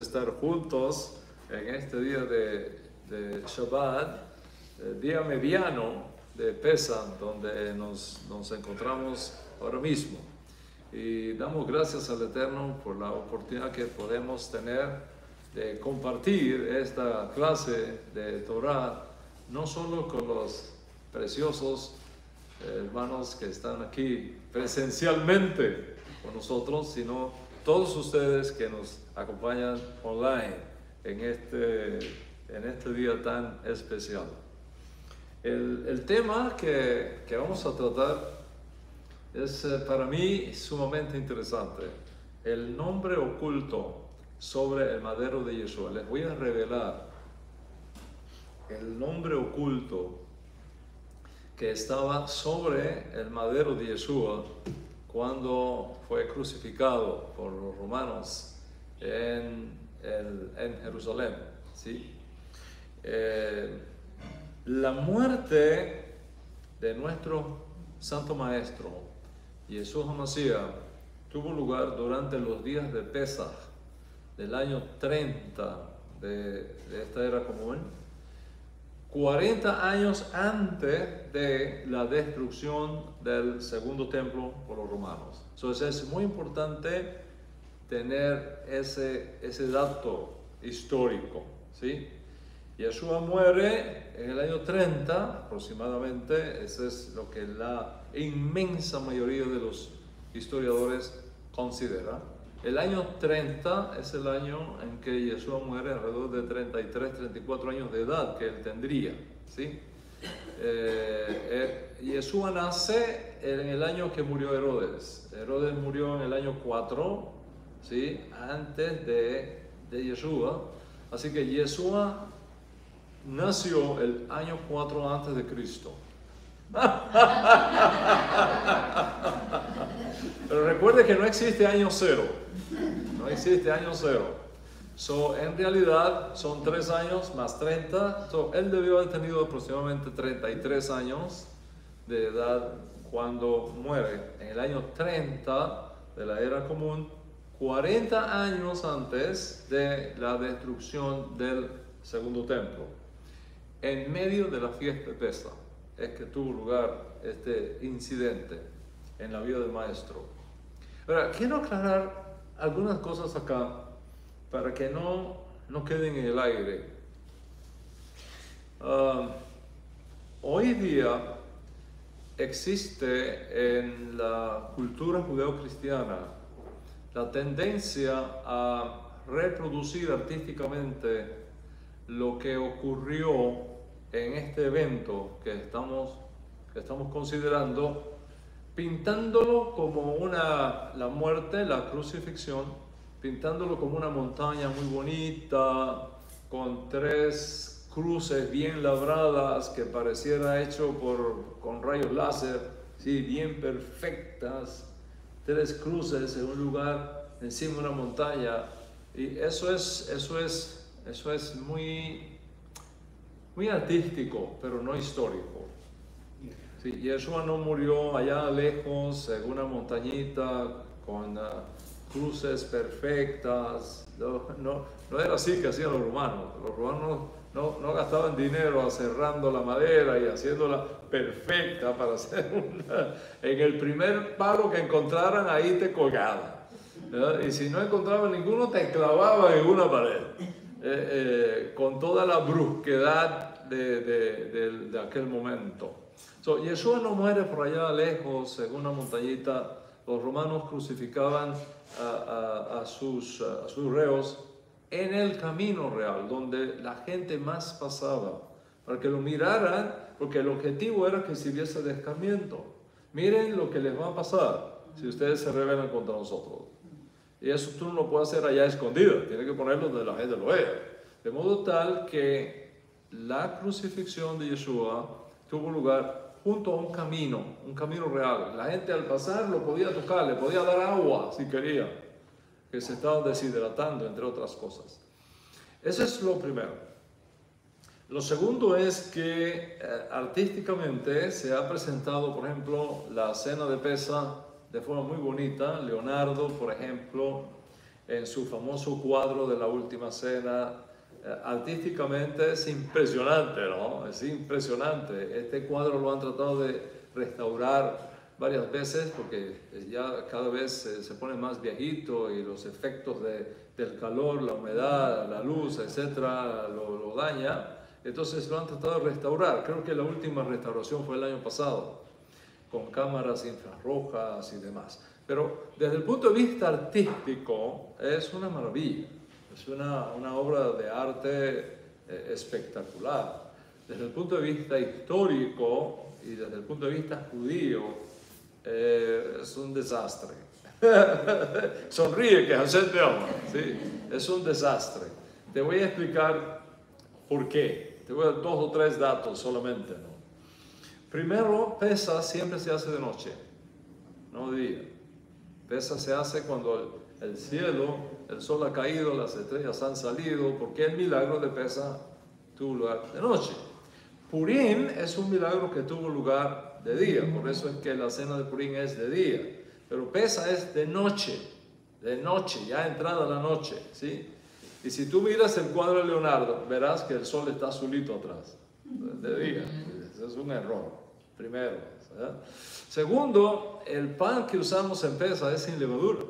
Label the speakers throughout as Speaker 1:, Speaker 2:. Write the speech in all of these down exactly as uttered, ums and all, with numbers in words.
Speaker 1: estar juntos en este día de, de Shabbat, el día mediano de Pesach, donde nos, nos encontramos ahora mismo. Y damos gracias al Eterno por la oportunidad que podemos tener de compartir esta clase de Torah, no solo con los preciosos hermanos que están aquí presencialmente con nosotros, sino todos ustedes que nos acompañan online en este, en este día tan especial. El, el tema que, que vamos a tratar es para mí sumamente interesante. El nombre oculto sobre el madero de Yeshua. Les voy a revelar el nombre oculto que estaba sobre el madero de Yeshua cuando fue crucificado por los romanos en, el, en Jerusalén, ¿sí? Eh, la muerte de nuestro Santo Maestro, Yeshua HaMashiach, tuvo lugar durante los días de Pesach del año treinta de, de esta era común, cuarenta años antes de la destrucción del segundo templo por los romanos. Entonces es muy importante tener ese, ese dato histórico, ¿sí? Yeshua muere en el año treinta aproximadamente. Eso es lo que la inmensa mayoría de los historiadores considera. El año treinta es el año en que Yeshua muere, alrededor de treinta y tres, treinta y cuatro años de edad que él tendría, ¿sí? Eh, eh, Yeshua nace en el año que murió Herodes. Herodes murió en el año cuatro, ¿sí? Antes de, de Yeshua. Así que Yeshua nació el año cuatro antes de Cristo. Pero recuerde que no existe año cero. No existe año cero. So, en realidad son tres años más treinta. So, él debió haber tenido aproximadamente treinta y tres años de edad cuando muere. En el año treinta de la era común, cuarenta años antes de la destrucción del segundo templo. En medio de la fiesta de Pesach es que tuvo lugar este incidente en la vida del maestro. Ahora, quiero aclarar algunas cosas acá para que no, no queden en el aire. Uh, hoy día existe en la cultura judeocristiana la tendencia a reproducir artísticamente lo que ocurrió en este evento que estamos, que estamos considerando, pintándolo como una, la muerte, la crucifixión, pintándolo como una montaña muy bonita, con tres cruces bien labradas que pareciera hecho por, con rayos láser, ¿sí? Bien perfectas, tres cruces en un lugar encima de una montaña. Y eso es, eso es, eso es muy, muy artístico, pero no histórico. Sí, Yeshua no murió allá lejos en una montañita con uh, cruces perfectas. No, no, no era así que hacían los romanos. Los romanos no, no gastaban dinero cerrando la madera y haciéndola perfecta para hacer una... En el primer palo que encontraran, ahí te colgaban, ¿verdad? Y si no encontraban ninguno, te clavaban en una pared. Eh, eh, con toda la brusquedad de, de, de, de aquel momento. So, Yeshua no muere por allá lejos en una montañita. Los romanos crucificaban a, a, a, sus, a sus reos en el camino real, donde la gente más pasaba, para que lo miraran, porque el objetivo era que sirviese de escarmiento. Miren lo que les va a pasar si ustedes se rebelan contra nosotros. Y eso tú no lo puedes hacer allá escondido, tienes que ponerlo donde la gente lo vea. De modo tal que la crucifixión de Yeshua tuvo lugar junto a un camino, un camino real. La gente al pasar lo podía tocar, le podía dar agua si quería, que se estaba deshidratando, entre otras cosas. Eso es lo primero. Lo segundo es que eh, artísticamente se ha presentado, por ejemplo, la cena de Pesach de forma muy bonita. Leonardo, por ejemplo, en su famoso cuadro de la Última Cena. Eh, artísticamente es impresionante, ¿no? Es impresionante. Este cuadro lo han tratado de restaurar varias veces porque ya cada vez se, se pone más viejito y los efectos de, del calor, la humedad, la luz, etcétera, lo, lo daña. Entonces lo han tratado de restaurar. Creo que la última restauración fue el año pasado, con cámaras infrarrojas y demás. Pero desde el punto de vista artístico es una maravilla. Es una, una obra de arte eh, espectacular. Desde el punto de vista histórico y desde el punto de vista judío, eh, es un desastre. Sonríe que Hashem te ama, ¿sí? Es un desastre. Te voy a explicar por qué. Te voy a dar dos o tres datos solamente, ¿no? Primero, Pesaj siempre se hace de noche, no de día. Pesaj se hace cuando el, el cielo, el sol ha caído, las estrellas han salido, porque el milagro de Pesaj tuvo lugar de noche. Purim es un milagro que tuvo lugar de día, por eso es que la cena de Purim es de día. Pero Pesaj es de noche, de noche, ya entrada la noche, ¿sí? Y si tú miras el cuadro de Leonardo, verás que el sol está azulito atrás, de día. Ese es un error, primero. ¿verdad? Segundo, el pan que usamos en Pesaj es sin levadura.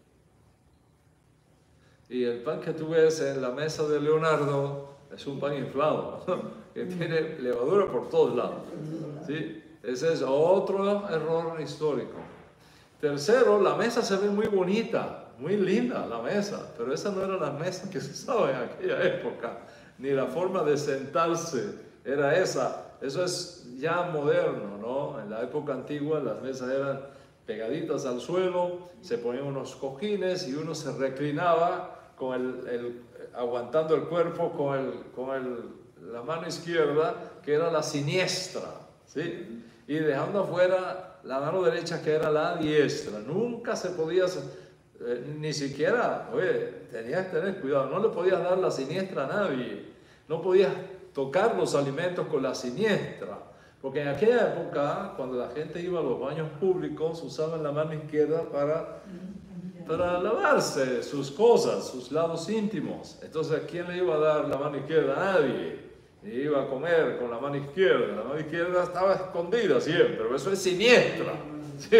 Speaker 1: Y el pan que tú ves en la mesa de Leonardo es un pan inflado, que tiene levadura por todos lados. ¿Sí? Ese es otro error histórico. Tercero, la mesa se ve muy bonita, muy linda la mesa, pero esa no era la mesa que se usaba en aquella época, ni la forma de sentarse era esa. Eso es ya moderno, ¿no? En la época antigua las mesas eran pegaditas al suelo, se ponían unos cojines y uno se reclinaba con el, el, aguantando el cuerpo con, el, con el, la mano izquierda, que era la siniestra, ¿sí? Y dejando afuera la mano derecha, que era la diestra. Nunca se podía, eh, ni siquiera, oye, tenías que tener cuidado, no le podías dar la siniestra a nadie, no podías tocar los alimentos con la siniestra, porque en aquella época, cuando la gente iba a los baños públicos, usaban la mano izquierda para, para lavarse sus cosas, sus lados íntimos. Entonces, ¿a quién le iba a dar la mano izquierda? A nadie. Y iba a comer con la mano izquierda. La mano izquierda estaba escondida siempre, pero eso es siniestra. ¿Sí?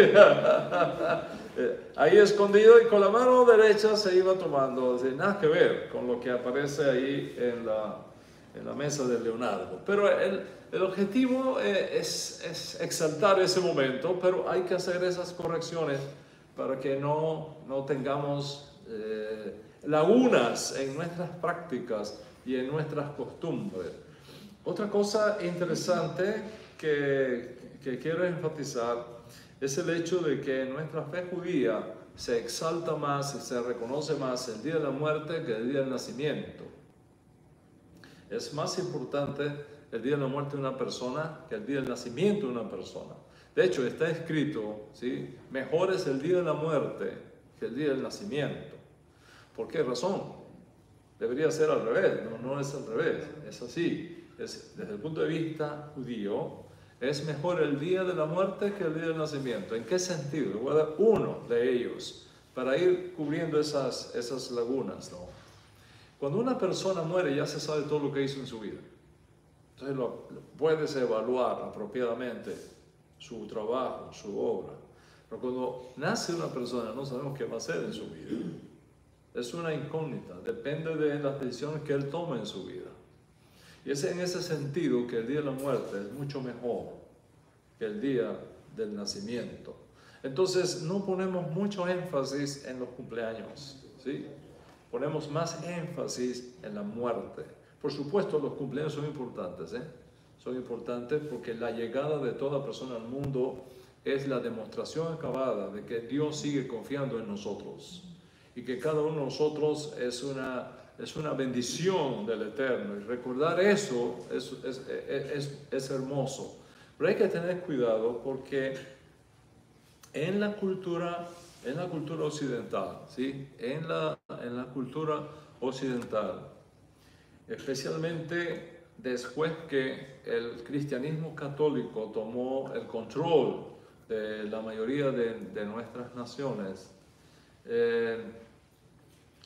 Speaker 1: Ahí escondido, y con la mano derecha se iba tomando. Sin nada que ver con lo que aparece ahí en la, en la mesa de Leonardo. Pero el, el objetivo es, es exaltar ese momento, pero hay que hacer esas correcciones para que no, no tengamos eh, lagunas en nuestras prácticas y en nuestras costumbres. Otra cosa interesante que, que quiero enfatizar es el hecho de que en nuestra fe judía se exalta más y se reconoce más el día de la muerte que el día del nacimiento. Es más importante el día de la muerte de una persona que el día del nacimiento de una persona. De hecho, está escrito, ¿sí? Mejor es el día de la muerte que el día del nacimiento. ¿Por qué razón? Debería ser al revés, no, no es al revés, es así. Es, desde el punto de vista judío, es mejor el día de la muerte que el día del nacimiento. ¿En qué sentido? Le voy a dar uno de ellos para ir cubriendo esas, esas lagunas, ¿no? Cuando una persona muere, ya se sabe todo lo que hizo en su vida. Entonces lo, lo puedes evaluar apropiadamente su trabajo, su obra. Pero cuando nace una persona, no sabemos qué va a hacer en su vida. Es una incógnita, depende de las decisiones que él tome en su vida. Y es en ese sentido que el día de la muerte es mucho mejor que el día del nacimiento. Entonces no ponemos mucho énfasis en los cumpleaños, ¿sí? Ponemos más énfasis en la muerte. Por supuesto, los cumpleaños son importantes, ¿eh? Son importantes porque la llegada de toda persona al mundo es la demostración acabada de que Dios sigue confiando en nosotros y que cada uno de nosotros es una, es una bendición del Eterno. Y recordar eso es, es, es, es hermoso. Pero hay que tener cuidado porque en la cultura, en la cultura occidental, ¿sí? en, la, en la cultura occidental, especialmente después que el cristianismo católico tomó el control de la mayoría de, de nuestras naciones, eh,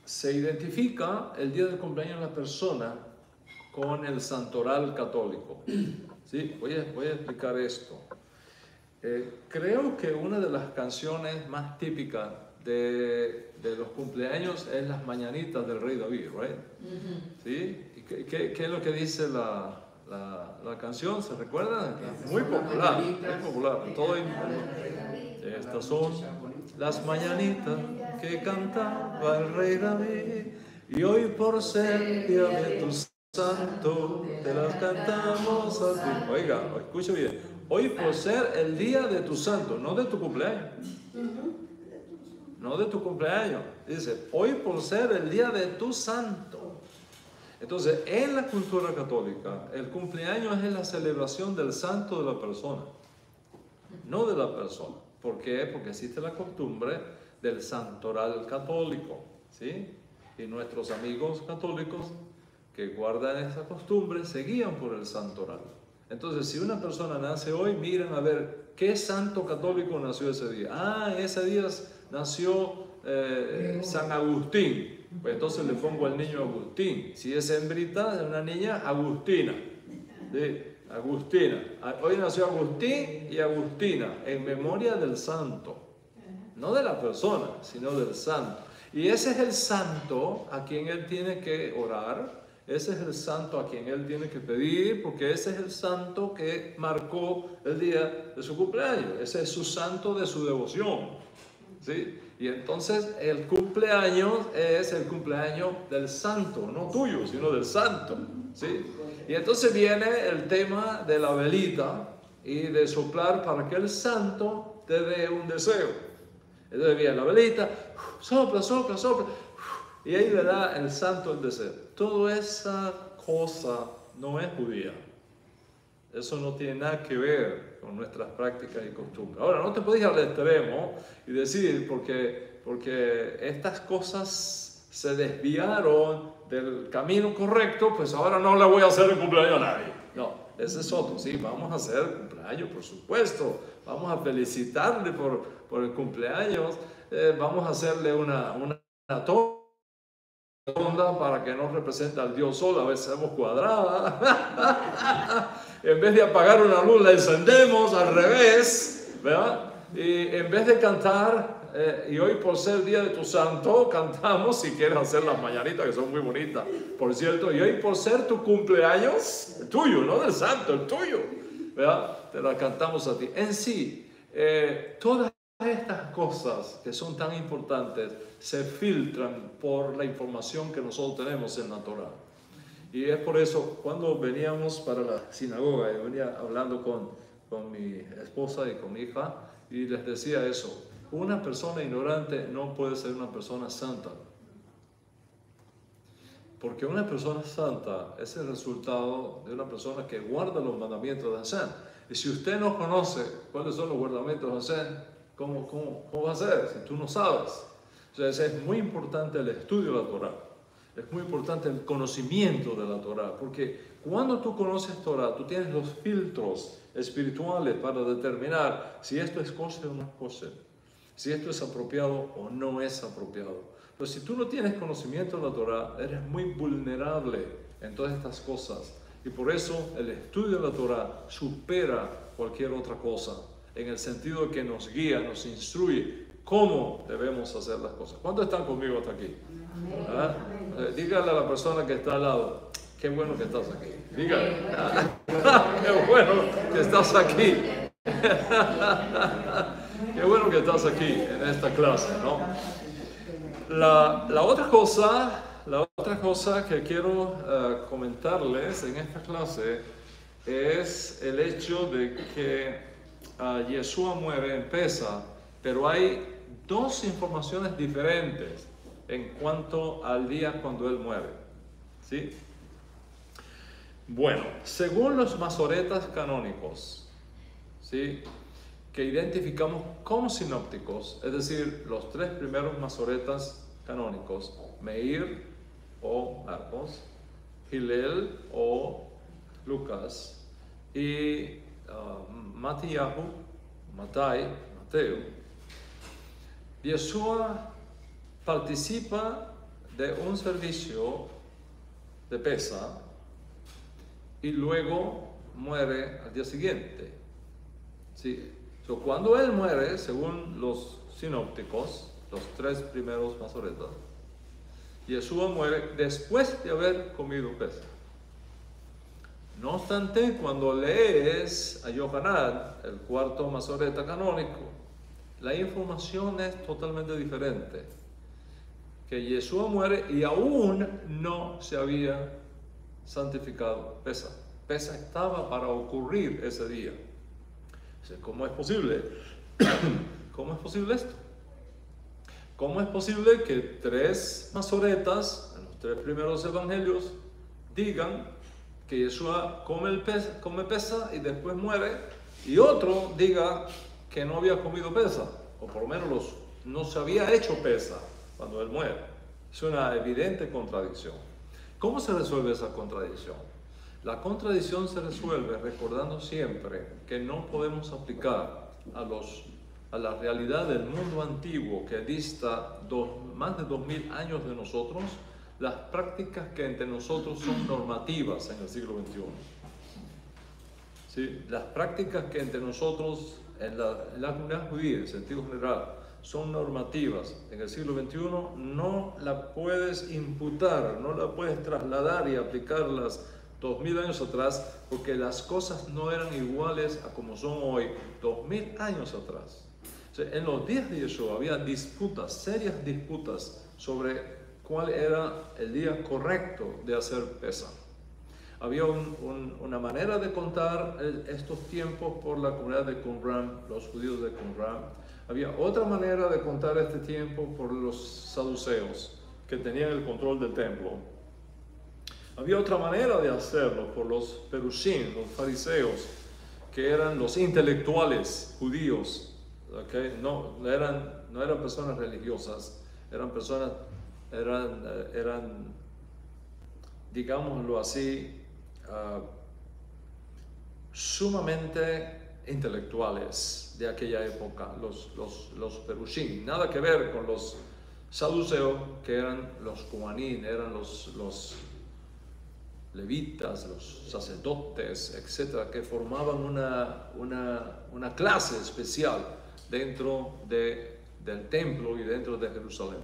Speaker 1: se identifica el día del cumpleaños de la persona con el santoral católico. ¿Sí? Voy a, voy a explicar esto. Eh, creo que una de las canciones más típicas de, de los cumpleaños es Las Mañanitas del Rey David, ¿right? Uh-huh. ¿Sí? ¿Y qué, qué, qué es lo que dice la, la, la canción? ¿Se recuerdan? Muy popular, muy popular. Todo el, estas son las mañanitas que cantaba el Rey David, y hoy por ser día de tu santo te las cantamos a ti. Oiga, escucha bien. Hoy por ser el día de tu santo, no de tu cumpleaños. No de tu cumpleaños. Dice, hoy por ser el día de tu santo. Entonces, en la cultura católica, el cumpleaños es la celebración del santo de la persona, no de la persona. ¿Por qué? Porque existe la costumbre del santoral católico, ¿sí? Y nuestros amigos católicos que guardan esa costumbre se guían por el santoral. Entonces, si una persona nace hoy, miren a ver qué santo católico nació ese día. Ah, ese día nació eh, San Agustín. Pues entonces le pongo al niño Agustín. Si es hembrita, es una niña, Agustina. ¿Sí? Agustina. Hoy nació Agustín y Agustina en memoria del santo. No de la persona, sino del santo. Y ese es el santo a quien él tiene que orar. Ese es el santo a quien él tiene que pedir, porque ese es el santo que marcó el día de su cumpleaños. Ese es su santo de su devoción, ¿sí? Y entonces el cumpleaños es el cumpleaños del santo, no tuyo, sino del santo, ¿sí? Y entonces viene el tema de la velita y de soplar para que el santo te dé un deseo. Entonces viene la velita, sopla, sopla, sopla, y ahí le da el santo el deseo. Toda esa cosa no es judía. Eso no tiene nada que ver con nuestras prácticas y costumbres. Ahora, no te puedes ir al extremo y decir, porque, porque estas cosas se desviaron del camino correcto, pues ahora no le voy a hacer el cumpleaños a nadie. No, ese es otro. Sí, vamos a hacer el cumpleaños, por supuesto. Vamos a felicitarle por, por el cumpleaños. Eh, vamos a hacerle una, una, una onda para que no represente al Dios Sol, a veces hacemos cuadrada. En vez de apagar una luz, la encendemos al revés, ¿verdad? Y en vez de cantar, eh, y hoy por ser día de tu santo, cantamos, si quieres hacer las mañanitas, que son muy bonitas, por cierto, y hoy por ser tu cumpleaños, el tuyo, no del santo, el tuyo, ¿verdad? Te la cantamos a ti. En sí, eh, todas estas cosas que son tan importantes se filtran por la información que nosotros tenemos en la Torá. Y es por eso, cuando veníamos para la sinagoga, yo venía hablando con, con mi esposa y con mi hija, y les decía eso: una persona ignorante no puede ser una persona santa. Porque una persona santa es el resultado de una persona que guarda los mandamientos de Hashem. Y si usted no conoce cuáles son los mandamientos de Hashem, ¿cómo, cómo, cómo va a ser si tú no sabes? Entonces es muy importante el estudio de la Torá. Es muy importante el conocimiento de la Torá, porque cuando tú conoces Torá, tú tienes los filtros espirituales para determinar si esto es kosher o no es kosher, si esto es apropiado o no es apropiado. Pero si tú no tienes conocimiento de la Torá, eres muy vulnerable en todas estas cosas. Y por eso el estudio de la Torá supera cualquier otra cosa, en el sentido de que nos guía, nos instruye cómo debemos hacer las cosas. ¿Cuántos están conmigo hasta aquí? ¿Ah? Eh, dígale a la persona que está al lado: qué bueno que estás aquí. Dígale: ah, qué bueno que estás aquí. Qué bueno que estás aquí en esta clase, ¿no? La, la otra cosa, la otra cosa que quiero uh, comentarles en esta clase es el hecho de que uh, Yeshua muere en Pesaj, pero hay dos informaciones diferentes en cuanto al día cuando él muere, ¿sí? Bueno, según los masoretas canónicos, ¿sí?, que identificamos como sinópticos, es decir, los tres primeros masoretas canónicos, Meir o Marcos, Hillel o Lucas, y uh, Matiyahu, Matai, Mateo, Yeshua participa de un servicio de pesa y luego muere al día siguiente. ¿Sí? So, cuando él muere, según los sinópticos, los tres primeros masoretas, Yeshua muere después de haber comido pesa. No obstante, cuando lees a Yohanan, el cuarto masoreta canónico, la información es totalmente diferente. Que Yeshua muere y aún no se había santificado pesa. Pesa estaba para ocurrir ese día. ¿Cómo es posible? ¿Cómo es posible esto? ¿Cómo es posible que tres masoretas en los tres primeros evangelios digan que Yeshua come, el pesa, come pesa y después muere, y otro diga que no había comido pesa, o por lo menos los, no se había hecho pesa cuando él muere? Es una evidente contradicción. ¿Cómo se resuelve esa contradicción? La contradicción se resuelve recordando siempre que no podemos aplicar a, los, a la realidad del mundo antiguo que dista dos, más de dos mil años de nosotros, las prácticas que entre nosotros son normativas en el siglo veintiuno. ¿Sí? Las prácticas que entre nosotros en la, en la comunidad judía, en sentido general, son normativas en el siglo veintiuno, no la puedes imputar, no la puedes trasladar y aplicarlas dos mil años atrás, porque las cosas no eran iguales a como son hoy, dos mil años atrás. O sea, en los días de Yeshua había disputas, serias disputas sobre cuál era el día correcto de hacer pesa. Había un, un, una manera de contar el, estos tiempos por la comunidad de Qumran, los judíos de Qumran. Había otra manera de contar este tiempo por los saduceos, que tenían el control del templo. Había otra manera de hacerlo por los perushim, los fariseos, que eran los intelectuales judíos, ¿okay? no, no, eran, no eran personas religiosas, eran personas, eran, eran digámoslo así, uh, sumamente intelectuales de aquella época, los, los, los perushim. Nada que ver con los saduceos, que eran los coanín, eran los, los levitas, los sacerdotes, etcétera, que formaban una, una, una clase especial dentro de, del templo y dentro de Jerusalén.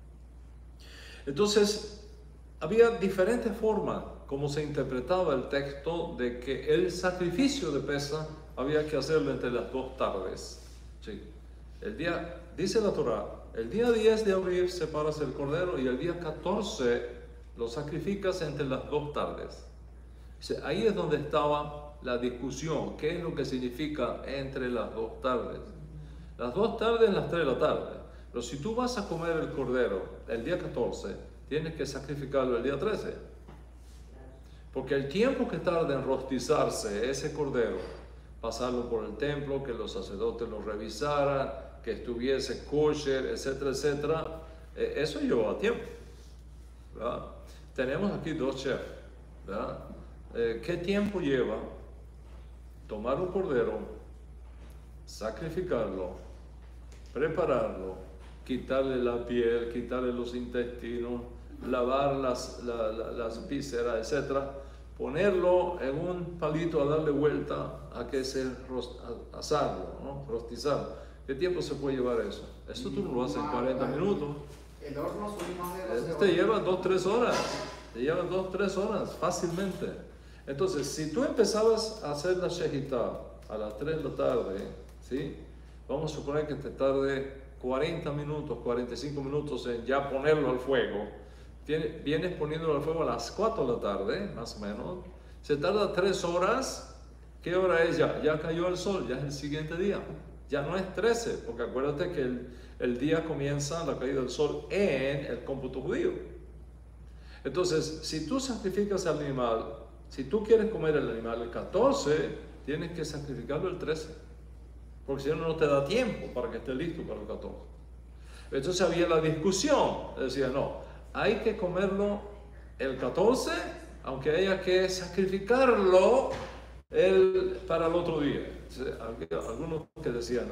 Speaker 1: Entonces, había diferentes formas como se interpretaba el texto de que el sacrificio de pesa había que hacerlo entre las dos tardes. Sí. El día, dice la Torá, el día diez de abril separas el cordero y el día catorce lo sacrificas entre las dos tardes. Ahí es donde estaba la discusión, qué es lo que significa entre las dos tardes. Las dos tardes, las tres de la tarde. Pero si tú vas a comer el cordero el día catorce, tienes que sacrificarlo el día trece. Porque el tiempo que tarda en rostizarse ese cordero, pasarlo por el templo, que los sacerdotes lo revisaran, que estuviese kosher, etcétera, etcétera, eh, eso lleva tiempo, ¿verdad? Tenemos aquí dos chefs, ¿verdad? Eh, ¿Qué tiempo lleva tomar un cordero, sacrificarlo, prepararlo, quitarle la piel, quitarle los intestinos, lavar las, la, la, las vísceras, etcétera, ponerlo en un palito a darle vuelta a que se rost, a, asarlo, ¿no? Rostizarlo? ¿Qué tiempo se puede llevar eso? Eso tú no lo haces en cuarenta minutos.
Speaker 2: El horno son más de doce
Speaker 1: horas. Te lleva dos, tres horas. Te lleva dos, tres horas fácilmente. Entonces, si tú empezabas a hacer la shehitá a las tres de la tarde, ¿sí? Vamos a suponer que te tarde cuarenta minutos, cuarenta y cinco minutos en ya ponerlo al fuego. Vienes poniéndolo al fuego a las cuatro de la tarde, más o menos. Se tarda tres horas. ¿Qué hora es ya? Ya cayó el sol, ya es el siguiente día. Ya no es trece, porque acuérdate que el, el día comienza la caída del sol en el cómputo judío. Entonces, si tú sacrificas al animal, si tú quieres comer el animal el catorce, tienes que sacrificarlo el trece, porque si no, no te da tiempo para que esté listo para el catorce. Entonces había la discusión, decía, no, hay que comerlo el catorce, aunque haya que sacrificarlo el, para el otro día. Algunos que decían, no,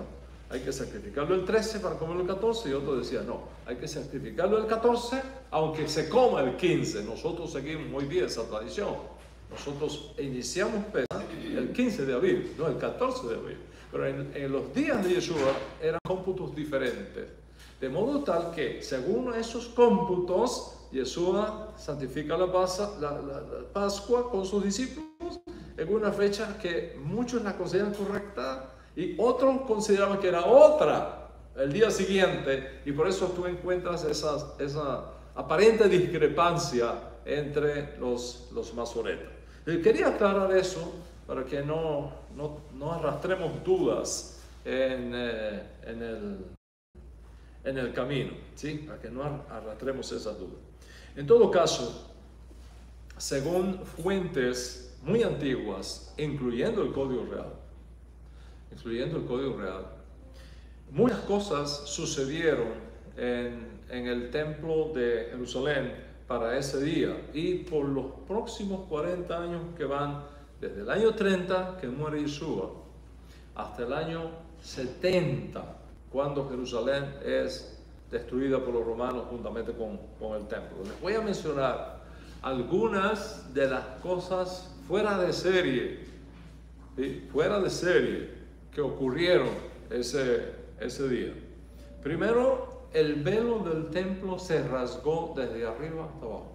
Speaker 1: hay que sacrificarlo el trece para comerlo el catorce, y otro decía, no, hay que sacrificarlo el catorce, aunque se coma el quince. Nosotros seguimos muy bien esa tradición. Nosotros iniciamos Pesaj el quince de abril, no el catorce de abril. Pero en, en los días de Yeshua eran cómputos diferentes. De modo tal que, según esos cómputos, Yeshua santifica la, pasa, la, la, la Pascua con sus discípulos en una fecha que muchos la consideran correcta y otros consideraban que era otra el día siguiente, y por eso tú encuentras esa, esa aparente discrepancia entre los, los masoretas. Y quería aclarar eso para que no, no, no arrastremos dudas en, eh, en, el, en el camino, ¿sí? Para que no arrastremos esas dudas. En todo caso, según fuentes muy antiguas, incluyendo el Código Real, incluyendo el Código Real, muchas cosas sucedieron en, en el templo de Jerusalén para ese día, y por los próximos cuarenta años que van, desde el año treinta, que muere Yeshua, hasta el año setenta, cuando Jerusalén es destruida por los romanos juntamente con, con el templo. Les voy a mencionar algunas de las cosas fuera de serie, ¿sí? fuera de serie, que ocurrieron ese, ese día. Primero, el velo del templo se rasgó desde arriba hasta abajo.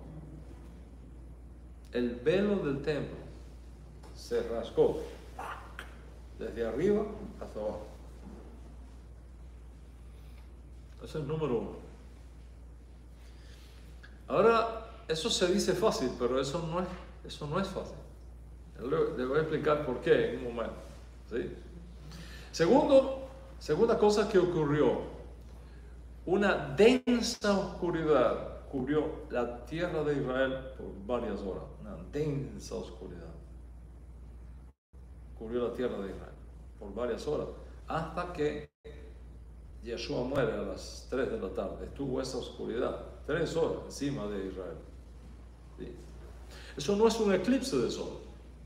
Speaker 1: El velo del templo se rasgó desde arriba hasta abajo. Ese es el número uno. Ahora, eso se dice fácil, pero eso no es, eso no es fácil. Le voy a explicar por qué en un momento, ¿sí? Segundo, segunda cosa que ocurrió, una densa oscuridad cubrió la tierra de Israel por varias horas. Una densa oscuridad cubrió la tierra de Israel por varias horas, hasta que Yeshua muere a las tres de la tarde. Estuvo esa oscuridad tres horas encima de Israel, ¿sí? Eso no es un eclipse de sol.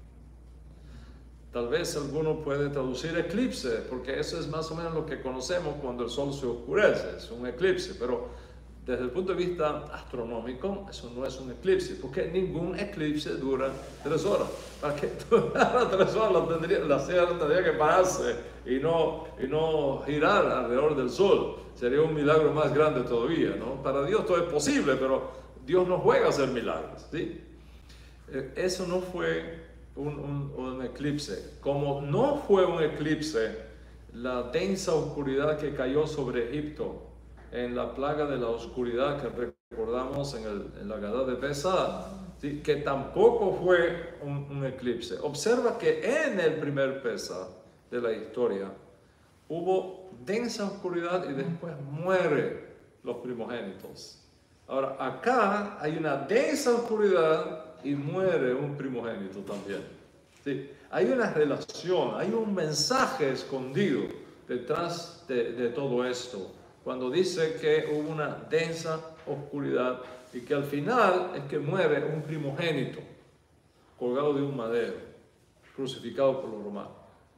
Speaker 1: Tal vez alguno puede traducir eclipse, porque eso es más o menos lo que conocemos cuando el sol se oscurece, es un eclipse, pero desde el punto de vista astronómico, eso no es un eclipse, porque ningún eclipse dura tres horas. Para que durara tres horas, la, tendría, la Tierra tendría que pararse y no, y no girar alrededor del sol. Sería un milagro más grande todavía, ¿no? Para Dios todo es posible, pero Dios no juega a hacer milagros, ¿sí? Eso no fue Un, un, un eclipse. Como no fue un eclipse la densa oscuridad que cayó sobre Egipto en la plaga de la oscuridad que recordamos en, el, en la Gadá de Pesaj, ¿sí? Que tampoco fue un, un eclipse. Observa que en el primer Pesaj de la historia hubo densa oscuridad y después muere los primogénitos. Ahora acá hay una densa oscuridad y muere un primogénito también, ¿sí? Hay una relación, hay un mensaje escondido detrás de, de todo esto, cuando dice que hubo una densa oscuridad y que al final es que muere un primogénito colgado de un madero, crucificado por los romanos.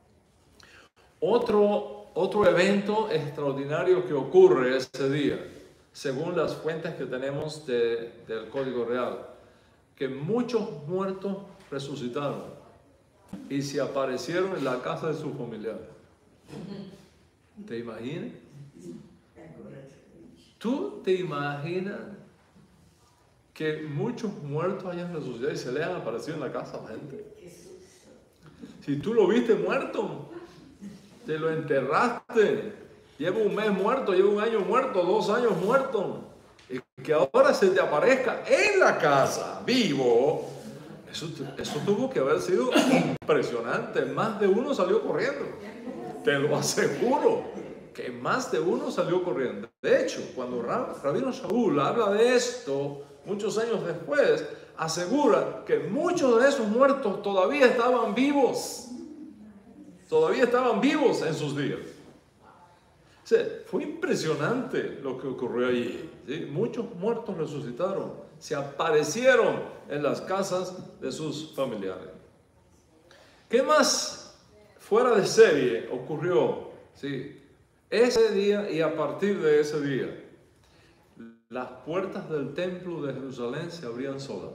Speaker 1: Otro, otro evento extraordinario que ocurre ese día, según las fuentes que tenemos de, del Código Real, que muchos muertos resucitaron y se aparecieron en la casa de sus familiares. ¿Te imaginas? ¿Tú te imaginas que muchos muertos hayan resucitado y se le han aparecido en la casa a la gente? Si tú lo viste muerto, te lo enterraste, lleva un mes muerto, lleva un año muerto, dos años muerto, y que ahora se te aparezca en la casa, vivo, eso, eso tuvo que haber sido impresionante. Más de uno salió corriendo, te lo aseguro, que más de uno salió corriendo. De hecho, cuando Rabino Shaul habla de esto, muchos años después, asegura que muchos de esos muertos todavía estaban vivos, todavía estaban vivos en sus días. O sea, fue impresionante lo que ocurrió allí, ¿sí? Muchos muertos resucitaron, se aparecieron en las casas de sus familiares. ¿Qué más fuera de serie ocurrió, ¿sí? Ese día y a partir de ese día, las puertas del templo de Jerusalén se abrían solas.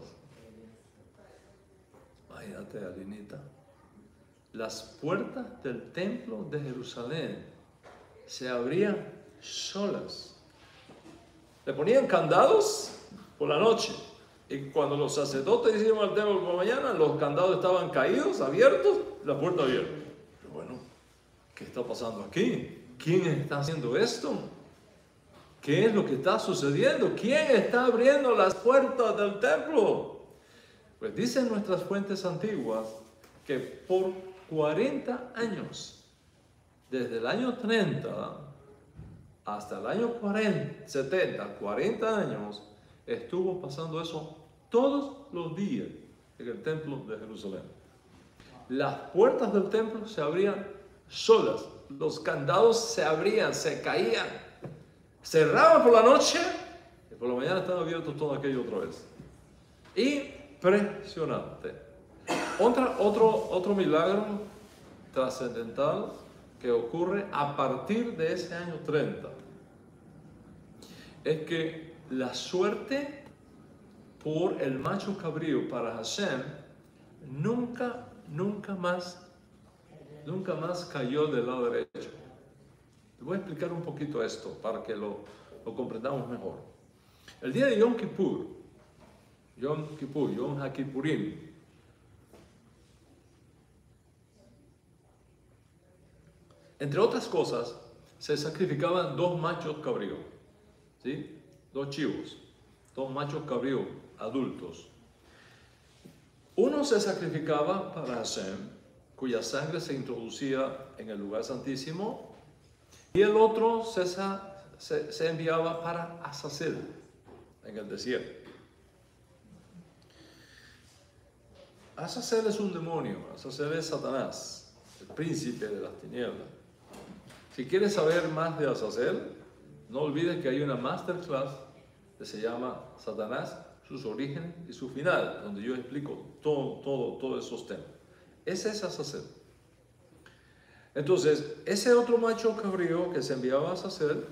Speaker 1: Imagínate, Alinita. Las puertas del templo de Jerusalén se abrían solas. Le ponían candados por la noche. Y cuando los sacerdotes hicieron el templo por la mañana, los candados estaban caídos, abiertos, la puerta abierta. Pero bueno, ¿qué está pasando aquí? ¿Quién está haciendo esto? ¿Qué es lo que está sucediendo? ¿Quién está abriendo las puertas del templo? Pues dicen nuestras fuentes antiguas que por cuarenta años, desde el año treinta hasta el año cuarenta, setenta, cuarenta años, estuvo pasando eso todos los días en el templo de Jerusalén. Las puertas del templo se abrían solas, los candados se abrían, se caían, cerraban por la noche y por la mañana estaban abiertos todo aquello otra vez. Impresionante. Otra, otro, otro milagro trascendental que ocurre a partir de ese año treinta es que la suerte por el macho cabrío para Hashem nunca, nunca más, nunca más cayó del lado derecho. Te voy a explicar un poquito esto para que lo, lo comprendamos mejor. El día de Yom Kippur, Yom Kippur, Yom HaKippurim, entre otras cosas, se sacrificaban dos machos cabríos, ¿sí? Dos chivos, dos machos cabríos adultos. Uno se sacrificaba para Hashem, cuya sangre se introducía en el lugar santísimo, y el otro se, se, se enviaba para Azazel, en el desierto. Azazel es un demonio, Azazel es Satanás, el príncipe de las tinieblas. Si quieres saber más de Azazel, no olvides que hay una masterclass que se llama Satanás, sus orígenes y su final, donde yo explico todo, todo, todos esos temas. Ese es Azazel. Entonces, ese otro macho cabrío que se enviaba a Azazel,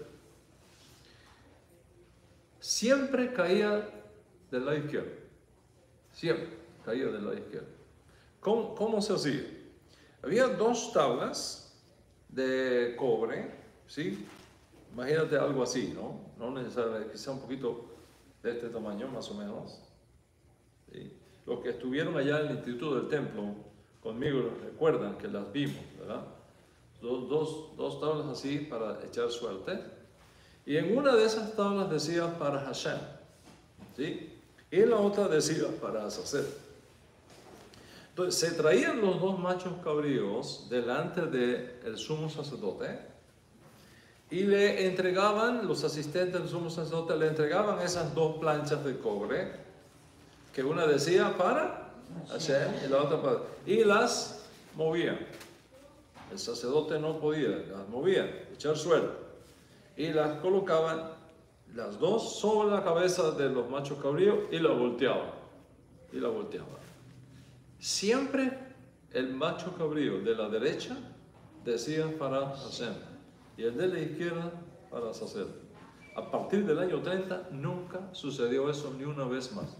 Speaker 1: siempre caía del lado izquierdo. Siempre caía del lado izquierdo. ¿Cómo, cómo se hacía? Había dos tablas de cobre, ¿sí? Imagínate algo así, ¿no? No necesariamente, quizá un poquito de este tamaño, más o menos. ¿Sí? Los que estuvieron allá en el Instituto del Templo conmigo recuerdan que las vimos, ¿verdad? Dos, dos, dos tablas así para echar suerte. Y en una de esas tablas decía para Hashem, ¿sí? Y en la otra decía para Azazel. Entonces se traían los dos machos cabríos delante del sumo sacerdote y le entregaban, los asistentes del sumo sacerdote le entregaban esas dos planchas de cobre, que una decía para Hashem y la otra para... y las movían. El sacerdote no podía, las movía, echar suerte. Y las colocaban las dos sobre la cabeza de los machos cabríos y la volteaban. Y la volteaban. Siempre el macho cabrío de la derecha decía para Hashem y el de la izquierda para Azazel. A partir del año treinta nunca sucedió eso ni una vez más.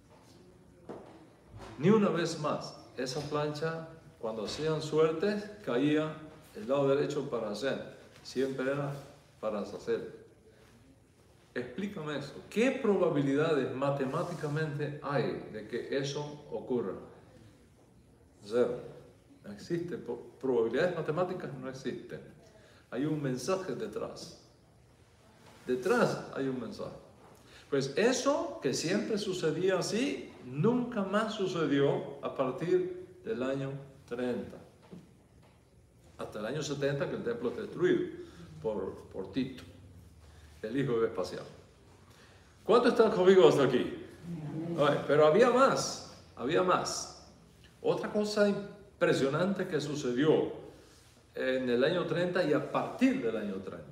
Speaker 1: Ni una vez más. Esa plancha, cuando hacían suertes, caía el lado derecho para Hashem. Siempre era para Azazel. Explícame eso. ¿Qué probabilidades matemáticamente hay de que eso ocurra? Cero. No existe. Probabilidades matemáticas no existen. Hay un mensaje detrás. Detrás hay un mensaje. Pues eso que siempre sucedía así, nunca más sucedió a partir del año treinta. Hasta el año setenta, que el templo es destruido por, por Tito, el hijo de Vespasiano. ¿Cuánto están conmigo hasta aquí? Ay, pero había más, había más. Otra cosa impresionante que sucedió en el año treinta y a partir del año treinta.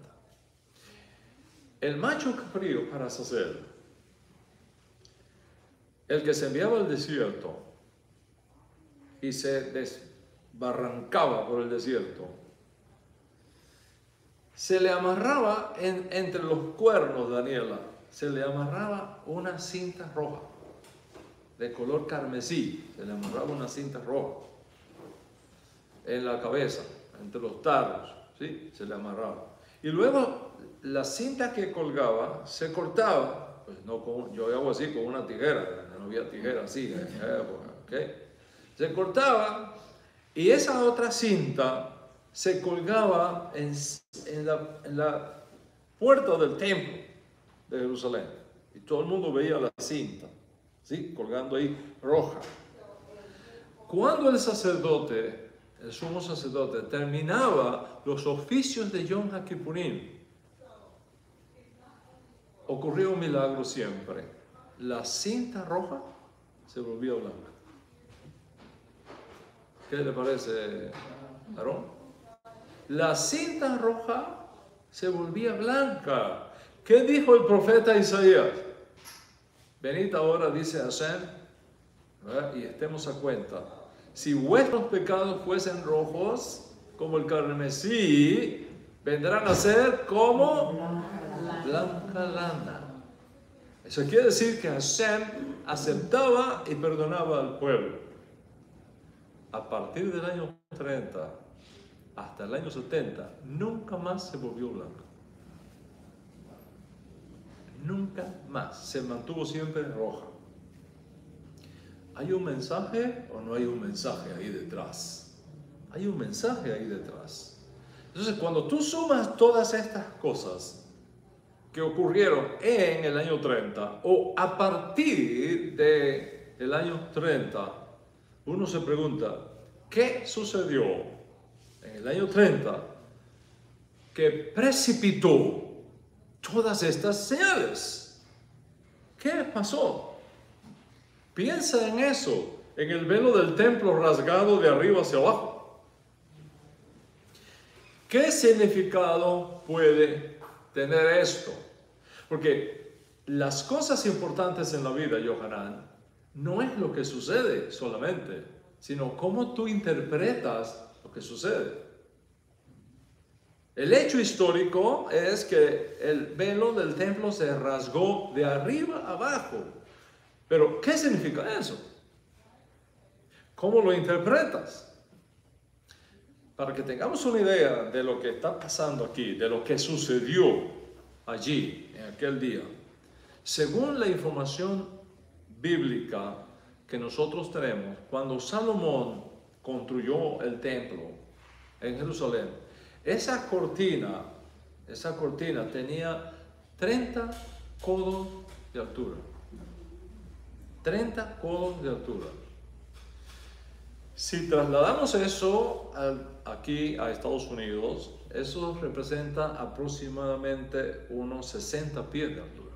Speaker 1: El macho cabrío para Azazel, el que se enviaba al desierto y se desbarrancaba por el desierto, se le amarraba en, entre los cuernos, Daniela, se le amarraba una cinta roja, de color carmesí, se le amarraba una cinta roja en la cabeza, entre los tarros, ¿sí? Se le amarraba. Y luego la cinta que colgaba se cortaba, pues no con, yo hago así con una tijera, no había tijera así, ¿okay? Se cortaba y esa otra cinta se colgaba en, en, la, en la puerta del templo de Jerusalén. Y todo el mundo veía la cinta, ¿sí? Colgando ahí roja. Cuando el sacerdote, el sumo sacerdote, terminaba los oficios de Yom HaKippurim, ocurría un milagro siempre. La cinta roja se volvía blanca. ¿Qué le parece, Aarón? La cinta roja se volvía blanca. ¿Qué dijo el profeta Isaías? Venid ahora, dice Hashem, ¿verdad? Y estemos a cuenta. Si vuestros pecados fuesen rojos, como el carmesí, vendrán a ser como blanca lana. Eso quiere decir que Hashem aceptaba y perdonaba al pueblo. A partir del año treinta hasta el año setenta, nunca más se volvió blanco. Nunca más. Se mantuvo siempre roja. ¿Hay un mensaje o no hay un mensaje ahí detrás? Hay un mensaje ahí detrás. Entonces, cuando tú sumas todas estas cosas que ocurrieron en el año treinta o a partir del año treinta, uno se pregunta, ¿qué sucedió en el año treinta que precipitó todas estas señales? ¿Qué pasó? Piensa en eso, en el velo del templo rasgado de arriba hacia abajo. ¿Qué significado puede tener esto? Porque las cosas importantes en la vida, Yohanan, no es lo que sucede solamente, sino cómo tú interpretas lo que sucede. El hecho histórico es que el velo del templo se rasgó de arriba a abajo. Pero, ¿qué significa eso? ¿Cómo lo interpretas? Para que tengamos una idea de lo que está pasando aquí, de lo que sucedió allí, en aquel día. Según la información bíblica que nosotros tenemos, cuando Salomón construyó el templo en Jerusalén, esa cortina, esa cortina tenía treinta codos de altura. treinta codos de altura. Si trasladamos eso al, aquí a Estados Unidos, eso representa aproximadamente unos sesenta pies de altura.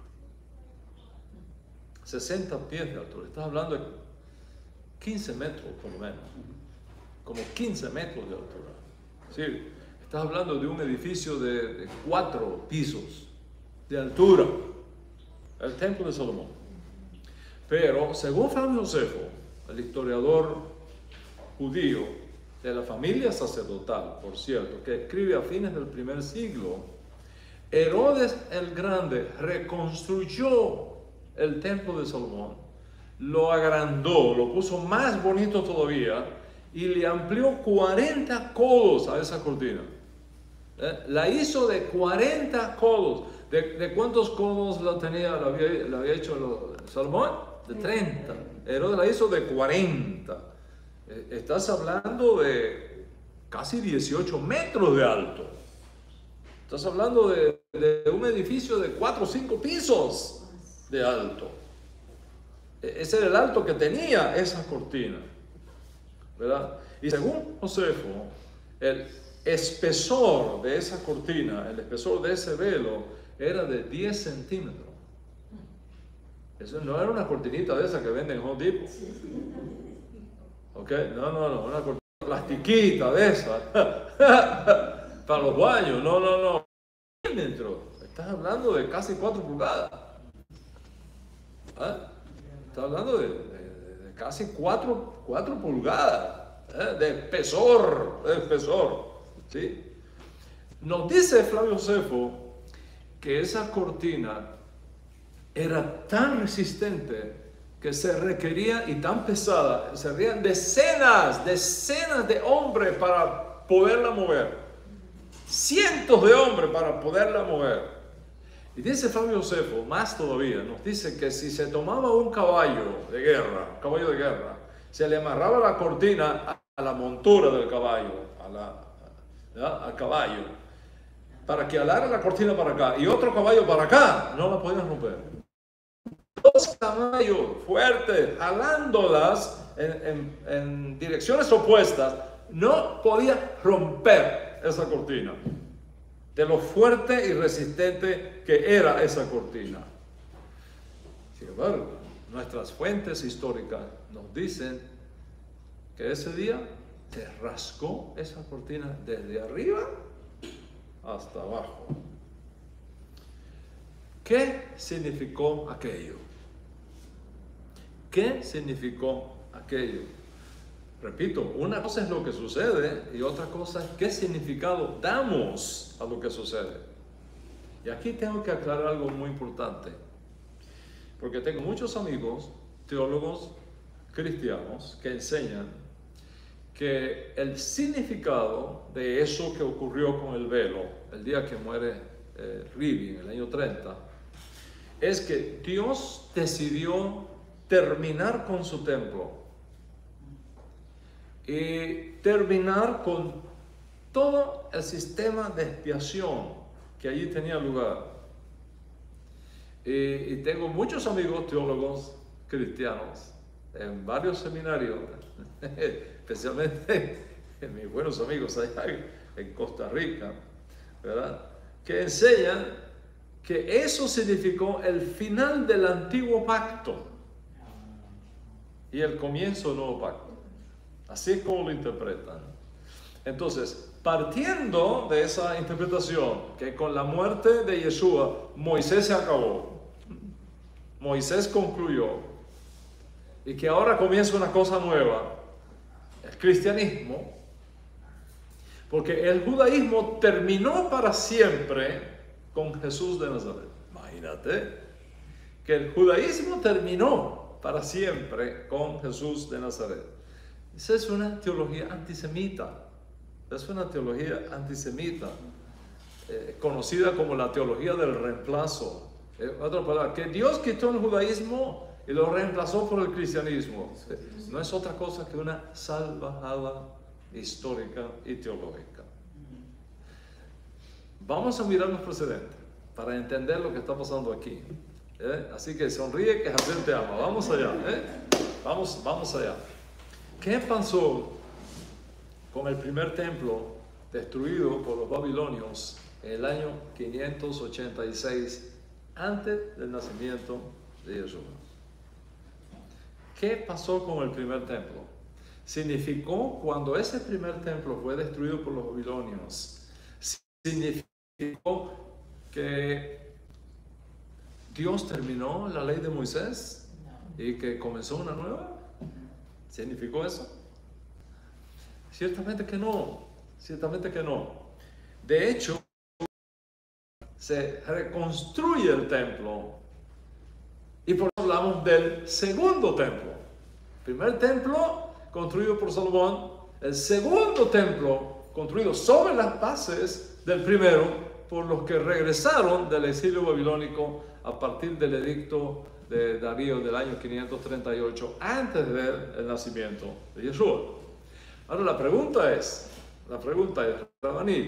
Speaker 1: sesenta pies de altura. Estás hablando de quince metros por lo menos. Como quince metros de altura. Sí, estás hablando de un edificio de, de cuatro pisos de altura. El templo de Salomón. Pero, según Flavio Josefo, el historiador judío de la familia sacerdotal, por cierto, que escribe a fines del primer siglo, Herodes el Grande reconstruyó el templo de Salomón, lo agrandó, lo puso más bonito todavía y le amplió cuarenta codos a esa cortina. ¿Eh? La hizo de cuarenta codos. ¿De, de cuántos codos la tenía, la había, la había hecho Salomón? De treinta. Herodes la hizo de cuarenta. Estás hablando de casi dieciocho metros de alto. Estás hablando de, de un edificio de cuatro o cinco pisos de alto. Ese era el alto que tenía esa cortina, ¿verdad? Y según Josefo, el espesor de esa cortina, el espesor de ese velo, era de diez centímetros. Eso no era una cortinita de esa que venden en Home Depot. ¿Ok? No, no, no, una cortina plastiquita de esa. Para los baños, no, no, no. Estás hablando de casi cuatro pulgadas. ¿Eh? Estás hablando de, de, de casi cuatro pulgadas. ¿Eh? De espesor, de espesor. ¿Sí? Nos dice Flavio Josefo que esa cortina era tan resistente que se requería, y tan pesada, se requerían decenas, decenas de hombres para poderla mover. Cientos de hombres para poderla mover. Y dice Flavio Josefo, más todavía, nos dice que si se tomaba un caballo de guerra, un caballo de guerra, se le amarraba la cortina a la montura del caballo, a la, ¿ya? al caballo, para que alara la cortina para acá y otro caballo para acá, no la podían romper. Dos caballos fuertes, jalándolas en, en, en direcciones opuestas, no podía romper esa cortina, de lo fuerte y resistente que era esa cortina. Sin embargo, nuestras fuentes históricas nos dicen que ese día se rascó esa cortina desde arriba hasta abajo. ¿Qué significó aquello? ¿Qué significó aquello? Repito, una cosa es lo que sucede y otra cosa es qué significado damos a lo que sucede. Y aquí tengo que aclarar algo muy importante, porque tengo muchos amigos, teólogos cristianos, que enseñan que el significado de eso que ocurrió con el velo, el día que muere eh, Rivi en el año treinta, es que Dios decidió terminar con su templo y terminar con todo el sistema de expiación que allí tenía lugar. Y, y tengo muchos amigos teólogos cristianos en varios seminarios, especialmente en mis buenos amigos allá en Costa Rica, ¿verdad?, que enseñan que eso significó el final del antiguo pacto y el comienzo del nuevo pacto. Así es como lo interpretan. Entonces, partiendo de esa interpretación, que con la muerte de Yeshua, Moisés se acabó, Moisés concluyó, y que ahora comienza una cosa nueva, el cristianismo, porque el judaísmo terminó para siempre con Jesús de Nazaret. Imagínate que el judaísmo terminó para siempre con Jesús de Nazaret. Esa es una teología antisemita, es una teología antisemita, eh, conocida como la teología del reemplazo. Eh, otra palabra, que Dios quitó el judaísmo y lo reemplazó por el cristianismo. No es otra cosa que una salvajada histórica y teológica. Vamos a mirar los precedentes para entender lo que está pasando aquí. ¿eh? Así que sonríe, que Javier te ama. Vamos allá. ¿eh? Vamos, vamos allá. ¿Qué pasó con el primer templo destruido por los babilonios en el año quinientos ochenta y seis antes del nacimiento de Jesús? ¿Qué pasó con el primer templo? Significó, cuando ese primer templo fue destruido por los babilonios, significó que Dios terminó la ley de Moisés y que comenzó una nueva. ¿Significó eso? Ciertamente que no, ciertamente que no. De hecho, se reconstruye el templo y por eso hablamos del segundo templo. Primer templo construido por Salomón, el segundo templo construido sobre las bases del primero por los que regresaron del exilio babilónico a partir del edicto de Darío del año quinientos treinta y ocho, antes del nacimiento de Yeshua. Ahora la pregunta es, la pregunta es, Rabaní,